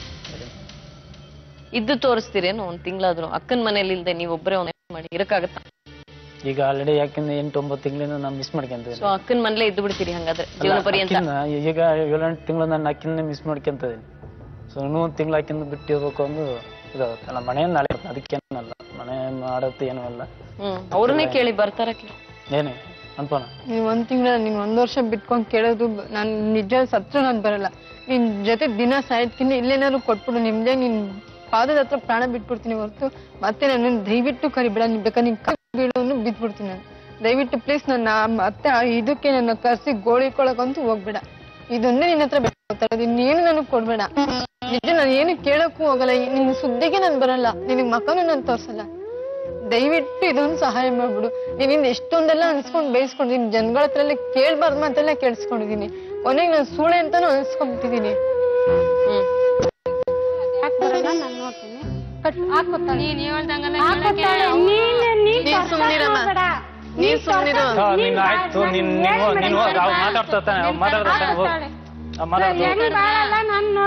ಇದ್ದು ತೋರಿಸ್ತೀರೇನು? 1 ತಿಂಗಳಾದ್ರು ಅಕ್ಕನ ಮನೇಲಿ ಇಲ್ದೆ ನೀವೊಬ್ಬರೇ ಮಾಡಿ ಇರಕ್ಕಾಗತ್ತ? ಈಗ ಆಲ್ರೆಡಿ ಯಾಕಂದ್ರೆ 8-9 ತಿಂಗಳಿಂದ ನಾವು ಮಿಸ್ ಮಾಡ್ಕೊಂತೀವಿ. ಸೊ ಅಕ್ಕನ ಮನೇಲೆ ಇದ್ದು ಬಿಡ್ತೀರಿ ಹಂಗಾದ್ರೆ ಜೀವನ ಪರ್ಯಂತ? ಈಗ 7-8 ತಿಂಗಳು ನಾನು ಅಕ್ಕಿನ ಮಿಸ್ ಮಾಡ್ಕೊಂತಿದ್ದೀನಿ. ಸೊ ಇನ್ನೂ 1 ತಿಂಗಳು ಅಕ್ಕಿಂದ ಬಿಟ್ಟಿರ್ಬೇಕು ಅಂದು ಇದಾಗುತ್ತೆ. ನಮ್ಮ ಮನೆಯನ್ನು ನಾಳೆ ಅದಕ್ಕೇನಲ್ಲ, ಮನೆ ಮಾಡೋದು ಏನೂ ಅಲ್ಲ. ಅವ್ರನ್ನೇ ಕೇಳಿ ಬರ್ತಾರ. ಏನೇ ಅನ್ಪೋಣ, ನೀವು 1 ತಿಂಗಳ, ನೀನ್ 1 ವರ್ಷ ಬಿಟ್ಕೊಂಡ್ ಕೇಳೋದು, ನಾನ್ ನಿಜ ಸತ್ರ ನಾನ್ ಬರಲ್ಲ. ನಿನ್ ಜೊತೆ ದಿನ ಸಾಯ್ಕಿನ್ನ ಇಲ್ಲೇನಾದ್ರು ಕೊಟ್ಬಿಡು, ನಿಮ್ದೇ ನಿನ್ ಪಾದದ ಹತ್ರ ಪ್ರಾಣ ಬಿಟ್ಬಿಡ್ತೀನಿ ಹೊರತು ಮತ್ತೆ ನನ್ನ ದಯವಿಟ್ಟು ಕರಿಬೇಡ. ನೀನ್ ಬೇಕಾ ನಿನ್ ಬೀಳೋನು ಬಿದ್ಬಿಡ್ತೀನಿ ನಾನು. ದಯವಿಟ್ಟು ಪ್ಲೀಸ್ ನನ್ನ ಮತ್ತೆ ಇದಕ್ಕೆ ನನ್ನ ಕರ್ಸಿ ಗೋಳಿಕೊಳಕಂತೂ ಹೋಗ್ಬೇಡ. ಇದೊಂದೇ ನಿನ್ನ ಹತ್ರ ಬೇಕಾಗ್ತದೆ, ಇನ್ನೇನು ನನಗ್ ಕೊಡ್ಬೇಡ. ನಿಜ ನಾನು ಏನು ಕೇಳಕ್ಕೂ ಹೋಗಲ್ಲ, ನಿನ್ ಸುದ್ದಿಗೆ ನಾನು ಬರಲ್ಲ, ನಿನಗ್ ಮಕ್ಕನು ನಾನು ತೋರ್ಸಲ್ಲ. ದಯವಿಟ್ಟು ಇದೊಂದು ಸಹಾಯ ಮಾಡ್ಬಿಡು. ನೀನಿಂದ ಎಷ್ಟೊಂದೆಲ್ಲ ಅನ್ಸ್ಕೊಂಡ್ ಬಯಸ್ಕೊಂಡಿದೀನಿ, ಜನಗಳ ಹತ್ರ ಎಲ್ಲ ಕೇಳ್ಬಾರ್ದು ಮಾತೆಲ್ಲ ಕೇಳಿಸ್ಕೊಂಡಿದೀನಿ. ಕೊನೆಗೆ ನಾನು ಸೂಳೆ ಅಂತಾನು ಅನ್ಸ್ಕೊಂಡ್ಬಿಟ್ಟಿದೀನಿ.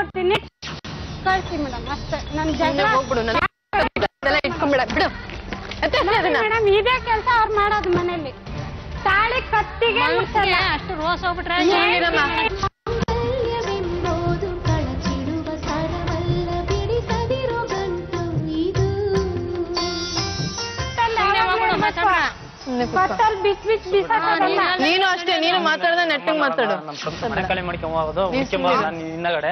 ಕಳ್ಸಿ ಮೇಡಮ್ ಅಷ್ಟೇ. ನನ್ ಜಗಳ ಹೋಗ್ಬಿಡು, ಇಟ್ಕೊಂಡ್ಬೇಡ ಬಿಡು. ಮೇಡಮ್ ಇದೇ ಕೆಲಸ ಅವ್ರು ಮಾಡೋದು ಮನೇಲಿ. ತಾಳಿ ಕತ್ತಿಗೆ ಅಷ್ಟು ರೋಸ್ ಹೋಗ್ಬಿಟ್ರೆ ನೀನು ಅಷ್ಟೇ, ನೀನು ಮಾತಾಡ್ದ ನೆಟ್ಟಿಗೆ ಮಾತಾಡು. ಮನೆ ಖಾಲಿ ಮಾಡ್ಕೊಂಡ್ ಹೋಗೋದು ಹಿಂದಗಡೆ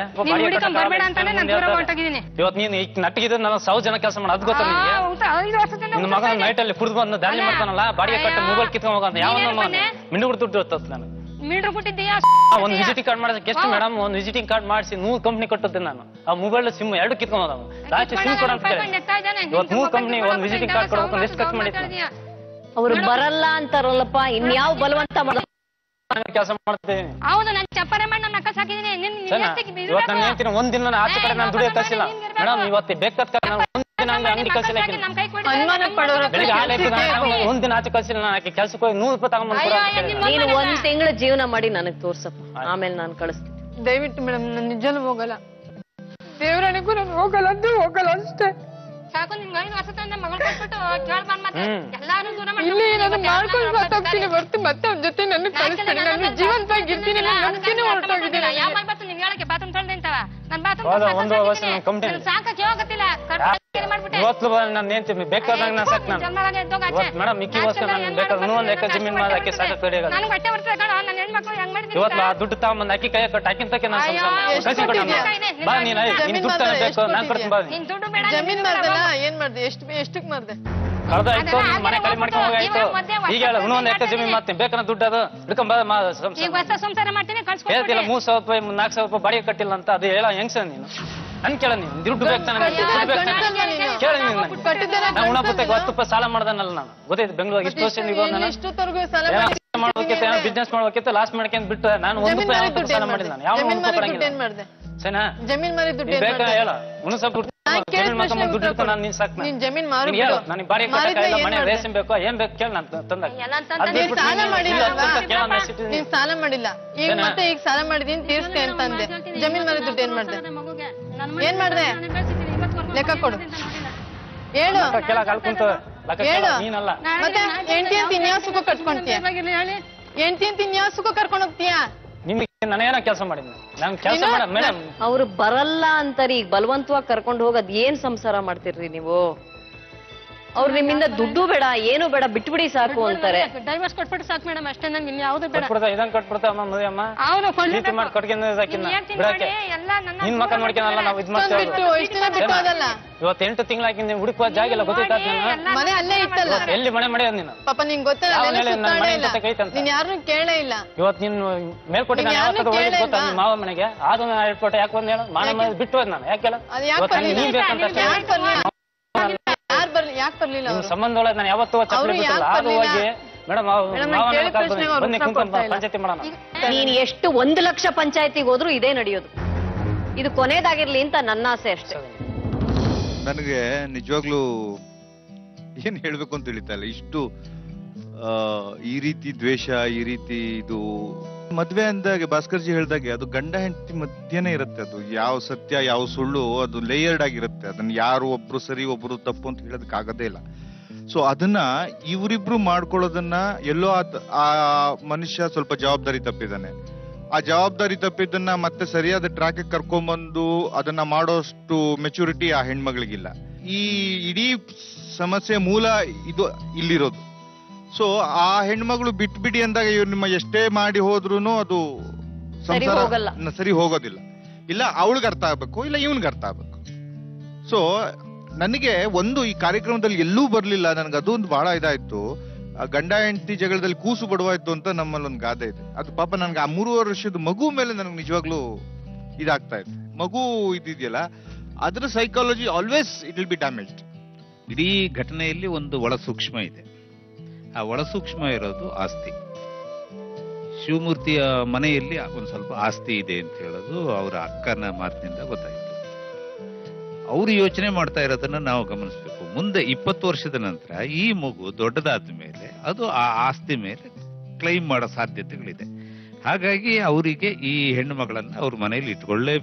ಇವತ್ತು ನೀನು ಈಗ ನಟ್ಟಿಗಿದ್ರೆ ನಾನು 1000 ಜನ ಕೆಲಸ ಮಾಡ ಅದ್ ಗೊತ್ತಾ ನಿನ್ಗೆ? ನಿನ್ನ ಮಗ ನೈಟ್ ಅಲ್ಲಿ ಕುಡಿದು ಬಂದು ದಾಳಿ ಮಾಡ್ತಾನಲ್ಲ, ಬಾಡಿಗೆ ಕಟ್ಟ ಮೊಬೈಲ್ ಕಿತ್ಕೊಂಡ್ ಹೋಗೋದು ಯಾವ ಮಿಂಡು ದುಡ್ಡು ಇರ್ತದ ನಾನು. ಒಂದು ವಿಸಿಟಿಂಗ್ ಕಾರ್ಡ್ ಮಾಡೋದಕ್ಕೆ ಎಷ್ಟು ಮೇಡಮ್? ಒಂದು ವಿಸಿಟಿಂಗ್ ಕಾರ್ಡ್ ಮಾಡಿಸಿ 100 ಕಂಪ್ನಿ ಕೊಟ್ಟದ್ದೆ ನಾನು. ಆ ಮೊಬೈಲ್ ಸಿಮ್ 2 ಕಿತ್ಕೊಂಡ್ ಹೋದ. ಲಾಸ್ಟ್ ಸಿಮ್ ಕೊಡ ಅಂತ ಕೇಳಿ ಇವತ್ತು 100 ಕಂಪ್ನಿ ಒಂದು ವಿಸಿಟಿಂಗ್ ಕಾರ್ಡ್ ಕೊಡ್ಬೇಕು ಎಷ್ಟು ಖರ್ಚು ಮಾಡಿತ್ತು? ಅವ್ರು ಬರಲ್ಲ ಅಂತಾರಲ್ಲಪ್ಪ, ಇನ್ಯಾವ ಬಲವಂತ ಕೆಲಸ ಮಾಡ್ತೇನೆ. ಹೌದು, ನಾನು ಚಪ್ಪರೆ ಮಾಡಿ ನನ್ನ ಅಕ್ಕ ಸಾಕಿದ್ದೀನಿ. ಇವತ್ತು ನಾನು ಹೇಳ್ತೀನಿ, ಒಂದಿನ ನಾನು ಆಚೆ ಕಡೆ ನಾನು ದುಡಿಯೋ ಕಳ್ಸಿಲ್ಲ ಮೇಡಮ್. ಇವತ್ತು ಬೇಕಾದ ನಾನು ಒಂದಿನ ಅಂಗಡಿ ಕಳ್ಸಿಲ್ಲ. ಬೆಳಿಗ್ಗೆ ಹಾಲು ಒಂದಿನ ಆಚೆ ಕಳ್ಸಿಲ್ಲ. ನಾನು ಆಕೆ ಕೆಲ್ಸಕ್ಕೆ ಹೋಗಿ 100 ರೂಪಾಯಿ ತಗೊಂಡ್ಬಂದು ನೀನು 1 ತಿಂಗಳು ಜೀವನ ಮಾಡಿ ನನಗೆ ತೋರ್ಸಪ್ಪ, ಆಮೇಲೆ ನಾನು ಕಳಿಸ್ತೀನಿ. ದಯವಿಟ್ಟು ಮೇಡಮ್, ನಾನು ನಿಜನೂ ಹೋಗಲ್ಲ. ದೇವರನಿಗೂ ನಾನು ಹೋಗಲ್ಲ ಅಂದ್ರೆ ಹೋಗಲ್ಲ ಅಷ್ಟೇ. ಸಾಕು, ನಿಮ್ಗೆ 5 ವರ್ಷ ಮಗಳು ಕೊಟ್ಬಿಟ್ಟು ಕೇಳ್ಬಾರ್ದು ಮತ್ತೆ ಎಲ್ಲಾರು ದೂರ ಮಾಡಿ ಇಲ್ಲಿ ನಾನು ಮಾಡ್ಕೊಂಡು ಮಾತಾಡ್ತೀನಿ ಬರ್ತು, ಮತ್ತೆ ಅವ್ನ ಜೊತೆ ನನ್ನ ಕಳಿಸ್ತೀನಿ. ನಾನು ಜೀವಂತವಾಗಿರ್ತೀನಿ, ನಾನು ನಂಬಿಕೆನೇ ಹೊರಟೋಗಿದ್ದೀನಿ. ಯಾವ ಬರ್ತು ನಿಮ್ ಹೇಳಕ್ಕೆ ಬಾತ್ರೂಮ್ ತೊಳ್ದೆ ಅಂತವ ನನ್ನ ಬಾತ್ರೂಮ್ ಸಾಕಕ್ಕೆ ಹೋಗತ್ತಿಲ್ಲ. ಇವತ್ತು ನಾನು ಹೇಳ್ತೀನಿ ಬೇಕಾದಾಗ ನಾನು ಸಾಕು. ನಾನು ಮೇಡಮ್ ಮಿಕ್ಕಿಗೋಸ್ಕರ ನಾನು ಬೇಕಾದ್ರೆ ಇನ್ನೊಂದು ಎಕರೆ ಜಮೀನು ಮಾಡಿ ಹಾಕಿ ಸಾಕ ಕಡಿಯಾಗ ಇವತ್ತು ಆ ದುಡ್ಡು ತಗೊಂಬಂದು ಅಕ್ಕಿ ಕೈ ಕಟ್ಟು ಹಾಕಿಂತಕ್ಕೆ ನಾನು ಕಳ್ಸಿ ಕೊಟ್ಟು ಬಾ. ನೀನು ದುಡ್ಡು ತಾನೇ ಬೇಕು, ನಾನು ಕೊಡ್ತೀನಿ ಬಾ. ಜಮೀನ್ ಮಾರ್ದಲ್ಲ, ಏನ್ ಮಾಡ್ದೆ? ಎಷ್ಟಕ್ ಮಾರ್ದೆ? ಕಳ್ದಾಯ್ತು, ಮನೆ ಖಾಲಿ ಮಾಡ್ಕೊಂಡು ಹೋಗಾಯ್ತು. ಈಗ ಹೇಳ ಇನ್ನೊಂದು ಎಕರೆ ಜಮೀನು ಮಾಡ್ತೀನಿ, ಬೇಕನ್ನ ದುಡ್ಡು ಅದು ಹಿಡ್ಕೊಂಡ್ ಹೇಳ್ತಿಲ್ಲ. 3000 ರೂಪಾಯಿ 4000 ರೂಪಾಯಿ ಬಾಡಿಗೆ ಕಟ್ಟಿಲ್ಲ ಅಂತ ಅದು ಹೇಳ ಹೆಂಗ್ ಸರ್ ನೀನು? ನನ್ ಕೇಳ, ನೀನು ದುಡ್ಡು ಬೇಕು ಕೇಳ. ನಾನು ಉಣಪತ್ತೆ 10 ರೂಪಾಯಿ ಸಾಲ ಮಾಡ್ದನಲ್ಲ ನಾನು, ಗೊತ್ತೈತೆ ಬೆಂಗಳೂರಿಗೆ ಇಷ್ಟು ವರ್ಷ ಮಾಡ್ಬೇಕಿತ್ತು, ಬಿಸ್ನೆಸ್ ಮಾಡ್ಬೇಕಿತ್ತು, ಲಾಸ್ಟ್ ಮಾಡ್ಕೊಂಡ್ ಬಿಟ್ಟು ನಾನು 1 ರೂಪಾಯಿ ಸಾಲ ಮಾಡಿದ್ ನಾನು ಯಾವ ಸರಿನಾ? ಜಮೀನ್ ಮಾರಿ ದುಡ್ಡು ಬೇಕಾ ಹೇಳ? ಉಣಸಪ್ ದುಡ್ಡು ಇಡ್ಕೊಂಡು ನಾನು ನೀನ್ ಸಾಕು. ಜಮೀನ್ ಮಾರಿ ಹೇಳು, ನನಗೆ ಬಾಡಿಗೆ ಕಟ್ಟಕ್ಕಾಗಿಲ್ಲ, ಮನೆ ರೇಷನ್ ಬೇಕು, ಏನ್ ಬೇಕು ಕೇಳ. ನಾನು ತಂದಾಗ ನೀನ್ ಸಾಲ ಮಾಡಿಲ್ಲ, ಈಗ ಮತ್ತೆ ಈಗ ಸಾಲ ಮಾಡಿದೀನಿ ತೀರ್ಸ್ತೆ ಅಂತಂದೆ. ಜಮೀನ್ ಮಾರಿ ದುಡ್ಡು ಏನ್ ಮಾಡ್ದೆ? ಏನ್ ಮಾಡ್ದೆ? ಲೆಕ್ಕ ಕೊಡು, ಹೇಳು. ಹೇಳು. ನೀನಲ್ಲ ಮತ್ತೆ ಹೆಂಡತಿ ಅಂತ ಇನ್ಯಾವ ಸುಖ ಕಟ್ಕೊಂತೀಯ? ಹೆಂಡತಿ ಅಂತ ಇನ್ಯಾವ ಸುಖ ಕರ್ಕೊಂಡು ಹೋಗ್ತೀಯಾ? ನಿಮ್ಗೆ ನಾನೇನೋ ಕೆಲಸ ಮಾಡಿದ್ನಿ, ನಾನು ಕೆಲಸ ಮಾಡ ಮೇಡಮ್. ಅವ್ರು ಬರಲ್ಲ ಅಂತಾರೆ, ಈಗ ಬಲವಂತವಾಗಿ ಕರ್ಕೊಂಡು ಹೋಗೋದ್ ಏನ್ ಸಂಸಾರ ಮಾಡ್ತಿರ್ರಿ ನೀವು? ಅವ್ರು ನಿಮ್ಮಿಂದ ದುಡ್ಡು ಬೇಡ, ಏನು ಬೇಡ, ಬಿಟ್ಬಿಡಿ ಸಾಕು ಅಂತಾರೆ. ಡೈವರ್ಸ್ ಕೊಟ್ಬಿಟ್ಟು ಸಾಕು ಮೇಡಮ್, ಅಷ್ಟೇ. ನಂಗೆ ಇನ್ನು ಯಾವ್ದು ಬೇಡ. ಇದನ್ನ ಕೊಟ್ಬಿಡ್ತಾ ಅಮ್ಮ ಮದುವೆ ಅಮ್ಮ ಮಾಡಿ ಕೊಟ್ಕೊಂಡು ಬಿಡಕ್ಕೆ ನಿನ್ ಮಕ್ಕ ನೋಡ್ಕೊನಲ್ಲ ನಾವು ಇದ್ ಮಾಡ್ತೇವೆ. ಇವತ್ತು 8 ತಿಂಗಳಾಗಿ ನೀವು ಹುಡುಕುವ ಜಾಗ ಇಲ್ಲ, ಗೊತ್ತಾಯ್ತಾ? ಮನೆ ಅಲ್ಲೇ ಇತ್ತಲ್ಲ, ಎಲ್ಲಿ ಮನೆ ಮಾಡ್ಯೋದು ನೀನು? ಪಾಪ ನಿಂಗೆ ಗೊತ್ತಿಲ್ಲ, ನೀನ್ ಯಾರನ್ನೂ ಕೇಳೇ ಇಲ್ಲ. ಇವತ್ತು ನೀನು ಮೇಲ್ಕೋಟೆ ಗೊತ್ತಾ ನಿಮ್ಮ ಮಾವ ಮನೆಗೆ? ಅದು ಹೇಳ್ಕೊಟ್ಟೆ ಯಾಕೆ ಬಂದ್ ಹೇಳು? ಮಾನ ಬಿಟ್ಟು ಹೋದ್ ನಾನು ಯಾಕೆ? ನೀನ್ ಬೇಕಂತ ಯಾಕೆ ಬರ್ಲಿಲ್ಲ? ಸಂಬಂಧ ಒಳಗೆ ನಾನು ಯಾವತ್ತೂ ಚಪ್ಪಲಿ ಬಿಟ್ಟಿಲ್ಲ. ಅದು ಹೋಗಿ ಮೇಡಮ್ ಪಂಚಾಯತಿ ಮಾಡೋಣ. ನೀನ್ ಎಷ್ಟು 1 ಲಕ್ಷ ಪಂಚಾಯತಿಗೆ ಹೋದ್ರು ಇದೇ ನಡೆಯೋದು. ಇದು ಕೊನೆಯದಾಗಿರ್ಲಿ ಅಂತ ನನ್ನ ಆಸೆ ಅಷ್ಟೇ. ನನಗೆ ನಿಜವಾಗ್ಲೂ ಏನ್ ಹೇಳ್ಬೇಕು ಅಂತ ತಿಳಿತಾ ಇಲ್ಲ. ಇಷ್ಟು ಈ ರೀತಿ ದ್ವೇಷ, ಈ ರೀತಿ ಇದು ಮದ್ವೆ ಅಂದಾಗೆ ಭಾಸ್ಕರ್ಜಿ ಹೇಳ್ದಾಗೆ ಅದು ಗಂಡ ಹೆಂಡತಿ ಮಧ್ಯನೇ ಇರುತ್ತೆ. ಅದು ಯಾವ ಸತ್ಯ ಯಾವ ಸುಳ್ಳು ಅದು ಲೇಯರ್ಡ್ ಆಗಿರುತ್ತೆ. ಅದನ್ನ ಯಾರು ಒಬ್ರು ಸರಿ ಒಬ್ರು ತಪ್ಪು ಅಂತ ಹೇಳೋದಕ್ಕೆ ಆಗದೇ ಇಲ್ಲ. ಸೊ ಅದನ್ನ ಇವರಿಬ್ರು ಮಾಡ್ಕೊಳ್ಳೋದನ್ನ ಎಲ್ಲೋ ಆ ಮನುಷ್ಯ ಸ್ವಲ್ಪ ಜವಾಬ್ದಾರಿ ತಪ್ಪಿದ್ದಾನೆ. ಆ ಜವಾಬ್ದಾರಿ ತಪ್ಪಿದ್ದನ್ನ ಮತ್ತೆ ಸರಿಯಾದ ಟ್ರ್ಯಾಕ್ ಕರ್ಕೊಂಡ್ಬಂದು ಅದನ್ನ ಮಾಡೋಷ್ಟು ಮೆಚುರಿಟಿ ಆ ಹೆಣ್ಮಗಳಿಗಿಲ್ಲ. ಈ ಇಡೀ ಸಮಸ್ಯೆ ಮೂಲ ಇದು ಇಲ್ಲಿರೋದು. ಸೊ ಆ ಹೆಣ್ಮಗಳು ಬಿಟ್ಬಿಡಿ ಅಂದಾಗ ಇವ್ರು ನಿಮ್ಮ ಎಷ್ಟೇ ಮಾಡಿ ಹೋದ್ರುನು ಅದು ಸರಿ ಹೋಗೋದಿಲ್ಲ. ಇಲ್ಲ ಅವಳಿಗೆ ಅರ್ಥ ಆಗ್ಬೇಕು, ಇಲ್ಲ ಇವನ್ಗೆ ಅರ್ಥ ಆಗ್ಬೇಕು. ಸೊ ನನಗೆ ಒಂದು ಈ ಕಾರ್ಯಕ್ರಮದಲ್ಲಿ ಎಲ್ಲೂ ಬರ್ಲಿಲ್ಲ, ನನ್ಗೆ ಅದೊಂದು ಬಹಳ ಇದಾಯ್ತು. ಗಂಡ ಹೆಂಡತಿ ಜಗಳದಲ್ಲಿ ಕೂಸು ಬಡವಾಯ್ತು ಅಂತ ನಮ್ಮಲ್ಲಿ ಒಂದು ಗಾದೆ ಇದೆ. ಅದು ಪಾಪ ನನ್ಗೆ ಆ 3 ವರ್ಷದ ಮಗು ಮೇಲೆ ನನಗೆ ನಿಜವಾಗ್ಲೂ ಇದಾಗ್ತಾ ಇತ್ತು. ಮಗು ಇದಿದೆಯಲ್ಲ ಅದ್ರ psychology always it will be damaged. ಇಡೀ ಘಟನೆಯಲ್ಲಿ ಒಂದು ಒಳ ಸೂಕ್ಷ್ಮ ಇದೆ. ಆ ಒಳ ಸೂಕ್ಷ್ಮ ಇರೋದು ಆಸ್ತಿ. ಶಿವಮೂರ್ತಿಯ ಮನೆಯಲ್ಲಿ ಒಂದು ಸ್ವಲ್ಪ ಆಸ್ತಿ ಇದೆ ಅಂತ ಹೇಳೋದು ಅವರ ಅಕ್ಕನ ಮಾತಿನಿಂದ ಗೊತ್ತಾಯ್ತು. ಅವರು ಯೋಚನೆ ಮಾಡ್ತಾ ಇರೋದನ್ನ ನಾವು ಗಮನಿಸ್ಬೇಕು. ಮುಂದೆ 20 ವರ್ಷದ ನಂತರ ಈ ಮಗು ದೊಡ್ಡದಾದ ಮೇಲೆ ಅದು ಆ ಆಸ್ತಿ ಮೇಲೆ ಕ್ಲೈಮ್ ಮಾಡೋ ಸಾಧ್ಯತೆಗಳಿದೆ. ಹಾಗಾಗಿ ಅವರಿಗೆ ಈ ಹೆಣ್ಣು ಮಗಳನ್ನ ಅವ್ರ ಮನೆಯಲ್ಲಿ ಇಟ್ಕೊಳ್ಳೇಬೇಕು.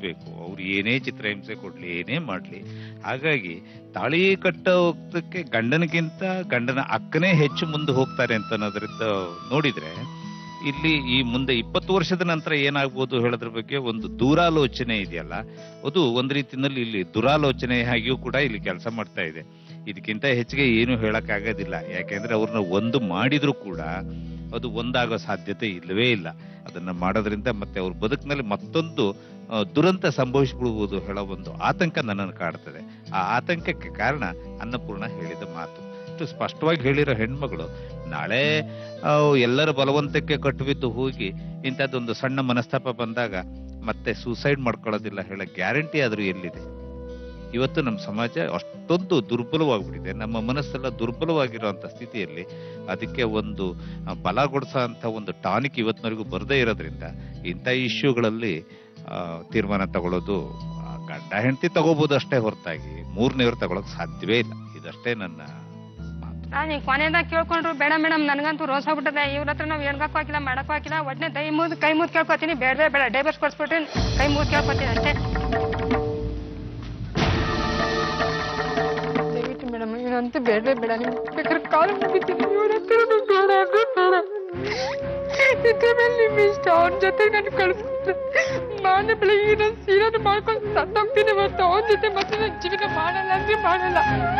ಅವ್ರು ಏನೇ ಚಿತ್ರಹಿಂಸೆ ಕೊಡ್ಲಿ, ಏನೇ ಮಾಡ್ಲಿ. ಹಾಗಾಗಿ ತಾಳಿ ಕಟ್ಟೋದಕ್ಕೆ ಗಂಡನಿಗಿಂತ ಗಂಡನ ಅಕ್ಕನೇ ಹೆಚ್ಚು ಮುಂದೆ ಹೋಗ್ತಾರೆ ಅಂತ ಅನ್ನೋದ್ರಿಂದ ನೋಡಿದ್ರೆ ಇಲ್ಲಿ ಈ ಮುಂದೆ 20 ವರ್ಷದ ನಂತರ ಏನಾಗ್ಬೋದು ಹೇಳೋದ್ರ ಬಗ್ಗೆ ಒಂದು ದೂರಾಲೋಚನೆ ಇದೆಯಲ್ಲ, ಅದು ಒಂದ್ ರೀತಿಯಲ್ಲಿ ಇಲ್ಲಿ ದುರಾಲೋಚನೆಯಾಗಿಯೂ ಕೂಡ ಇಲ್ಲಿ ಕೆಲಸ ಮಾಡ್ತಾ ಇದೆ. ಇದಕ್ಕಿಂತ ಹೆಚ್ಚಿಗೆ ಏನು ಹೇಳಕ್ ಆಗೋದಿಲ್ಲ. ಯಾಕೆಂದ್ರೆ ಅವ್ರನ್ನ ಒಂದು ಮಾಡಿದ್ರು ಕೂಡ ಅದು ಒಂದಾಗೋ ಸಾಧ್ಯತೆ ಇಲ್ಲವೇ ಇಲ್ಲ. ಅದನ್ನ ಮಾಡೋದ್ರಿಂದ ಮತ್ತೆ ಅವ್ರ ಬದುಕಿನಲ್ಲಿ ಮತ್ತೊಂದು ದುರಂತ ಸಂಭವಿಸ್ಬಿಡ್ಬೋದು ಹೇಳೋ ಒಂದು ಆತಂಕ ನನ್ನನ್ನು ಕಾಡ್ತದೆ. ಆ ಆತಂಕಕ್ಕೆ ಕಾರಣ ಅನ್ನಪೂರ್ಣ ಹೇಳಿದ ಮಾತು. ಇಷ್ಟು ಸ್ಪಷ್ಟವಾಗಿ ಹೇಳಿರೋ ಹೆಣ್ಮಗಳು ನಾಳೆ ಎಲ್ಲರ ಬಲವಂತಕ್ಕೆ ಕಟ್ಟುಬಿದ್ದು ಹೋಗಿ ಇಂಥದ್ದೊಂದು ಸಣ್ಣ ಮನಸ್ತಾಪ ಬಂದಾಗ ಮತ್ತೆ ಸೂಸೈಡ್ ಮಾಡ್ಕೊಳ್ಳೋದಿಲ್ಲ ಹೇಳೋ ಗ್ಯಾರಂಟಿ ಆದ್ರೂ ಎಲ್ಲಿದೆ? ಇವತ್ತು ನಮ್ಮ ಸಮಾಜ ಅಷ್ಟೊಂದು ದುರ್ಬಲವಾಗ್ಬಿಟ್ಟಿದೆ. ನಮ್ಮ ಮನಸ್ಸೆಲ್ಲ ದುರ್ಬಲವಾಗಿರುವಂತ ಸ್ಥಿತಿಯಲ್ಲಿ ಅದಕ್ಕೆ ಒಂದು ಬಲಗೊಳಿಸೋ ಅಂತ ಒಂದು ಟಾನಿಕ್ ಇವತ್ತಿನವರೆಗೂ ಬರದೇ ಇರೋದ್ರಿಂದ ಇಂಥ ಇಶ್ಯೂಗಳಲ್ಲಿ ತೀರ್ಮಾನ ತಗೊಳ್ಳೋದು ಗಂಡ ಹೆಂಡತಿ ತಗೋಬಹುದು ಅಷ್ಟೇ ಹೊರತಾಗಿ ಮೂರನೇವ್ರು ತಗೊಳಕ್ ಸಾಧ್ಯವೇ ಇಲ್ಲ. ಇದಷ್ಟೇ ನನ್ನ ನಾನು ಈಗ ಕೊನೆಯದಾಗ ಕೇಳ್ಕೊಂಡ್ರು ಬೇಡ ಮೇಡಮ್ ನನಗಂತೂ ರೋಸ್ ಆಗ್ಬಿಟ್ಟದೆ, ಇವ್ರ ಹತ್ರ ನಾವು ಎಣ್ಗಕ್ಕೂ ಹಾಕಿಲ್ಲ ಮಾಡಕ್ಕೂ ಹಾಕಿಲ್ಲ, ಒಟ್ಟನೆ ಕೈ ಮುದ್ದು ಕೇಳ್ಕೊತೀನಿ, ಬೇಡವೇ ಬೇಡ ಡೈವರ್ಸ್ ಕೊಡ್ಸ್ಬಿಟ್ರಿ ಕೈ ಮುದ್ದು ಕೇಳ್ಕೊತೀನಿ ಅಷ್ಟೇ. ದಯವಿಟ್ಟು ಮೇಡಮ್ ಇವನಂತೂ ಬೇಡವೇ ಬೇಡ, ನಿಮ್ ಬೇಕಾದ್ರೆ ಕಾಲು ಮುಗಿತೀನಿ, ಇವ್ರ ಹತ್ರ ಬೇಡ ಬೇಡ ಇದ್ರ ಮೇಲೆ ನಿಮ್ ಇಷ್ಟ. ಅವನ ಜೊತೆ ನಾನು ಕಳ್ಸ್ಕೊಟ್ರೆ ಮಾನೆ ಬೆಳಗ್ಗೆ ನಾನು ಸೀರೆನ ಮಾಡ್ಕೊಂಡು ಸತ್ತೋಗ್ತೀನಿ ಮತ್ತು ಅವನ ಜೊತೆ ಮತ್ತೆ ನಾನು ಜೀವನ ಮಾಡಲ್ಲ ಅಂದ್ರೆ ಮಾಡಲ್ಲ.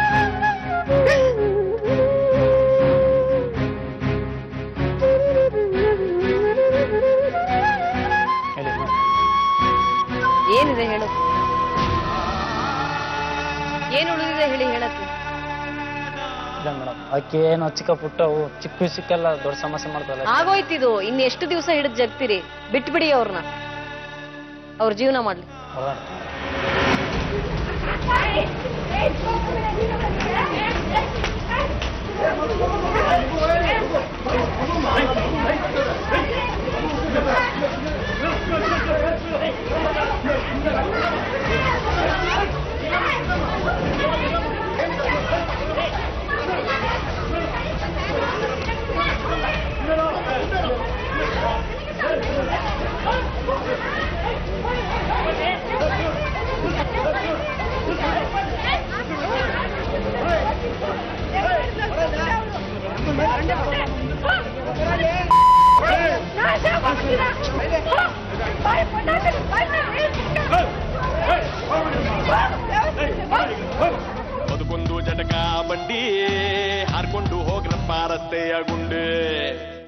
ಏನಿದೆ ಹೇಳು, ಏನು ಉಳಿದಿದೆ ಹೇಳಿ ಹೇಳಕ್ಕೆ? ಇಲ್ಲ ಮೇಡಮ್, ಅದಕ್ಕೆ ಏನು ಚಿಕ್ಕ ಪುಟ್ಟ ಚಿಕ್ಕ ವಿಷಯಕ್ಕೆಲ್ಲ ದೊಡ್ಡ ಸಮಸ್ಯೆ ಮಾಡ್ತಾರಲ್ಲ. ಆಗೋಯ್ತಿದು, ಇನ್ನು ಎಷ್ಟು ದಿವಸ ಹಿಡಿದು ಜಗ್ತೀರಿ? ಬಿಟ್ಬಿಡಿ ಅವ್ರನ್ನ, ಅವ್ರ ಜೀವನ ಮಾಡ್ಲಿ. ಬದುಕೊಂದು ಜಟಕ ಬಂಡಿ ಹಾರ್ಕೊಂಡು ಹೋಗ್ರಪ್ಪ ರಸ್ತೆಯ ಗುಂಡೆ.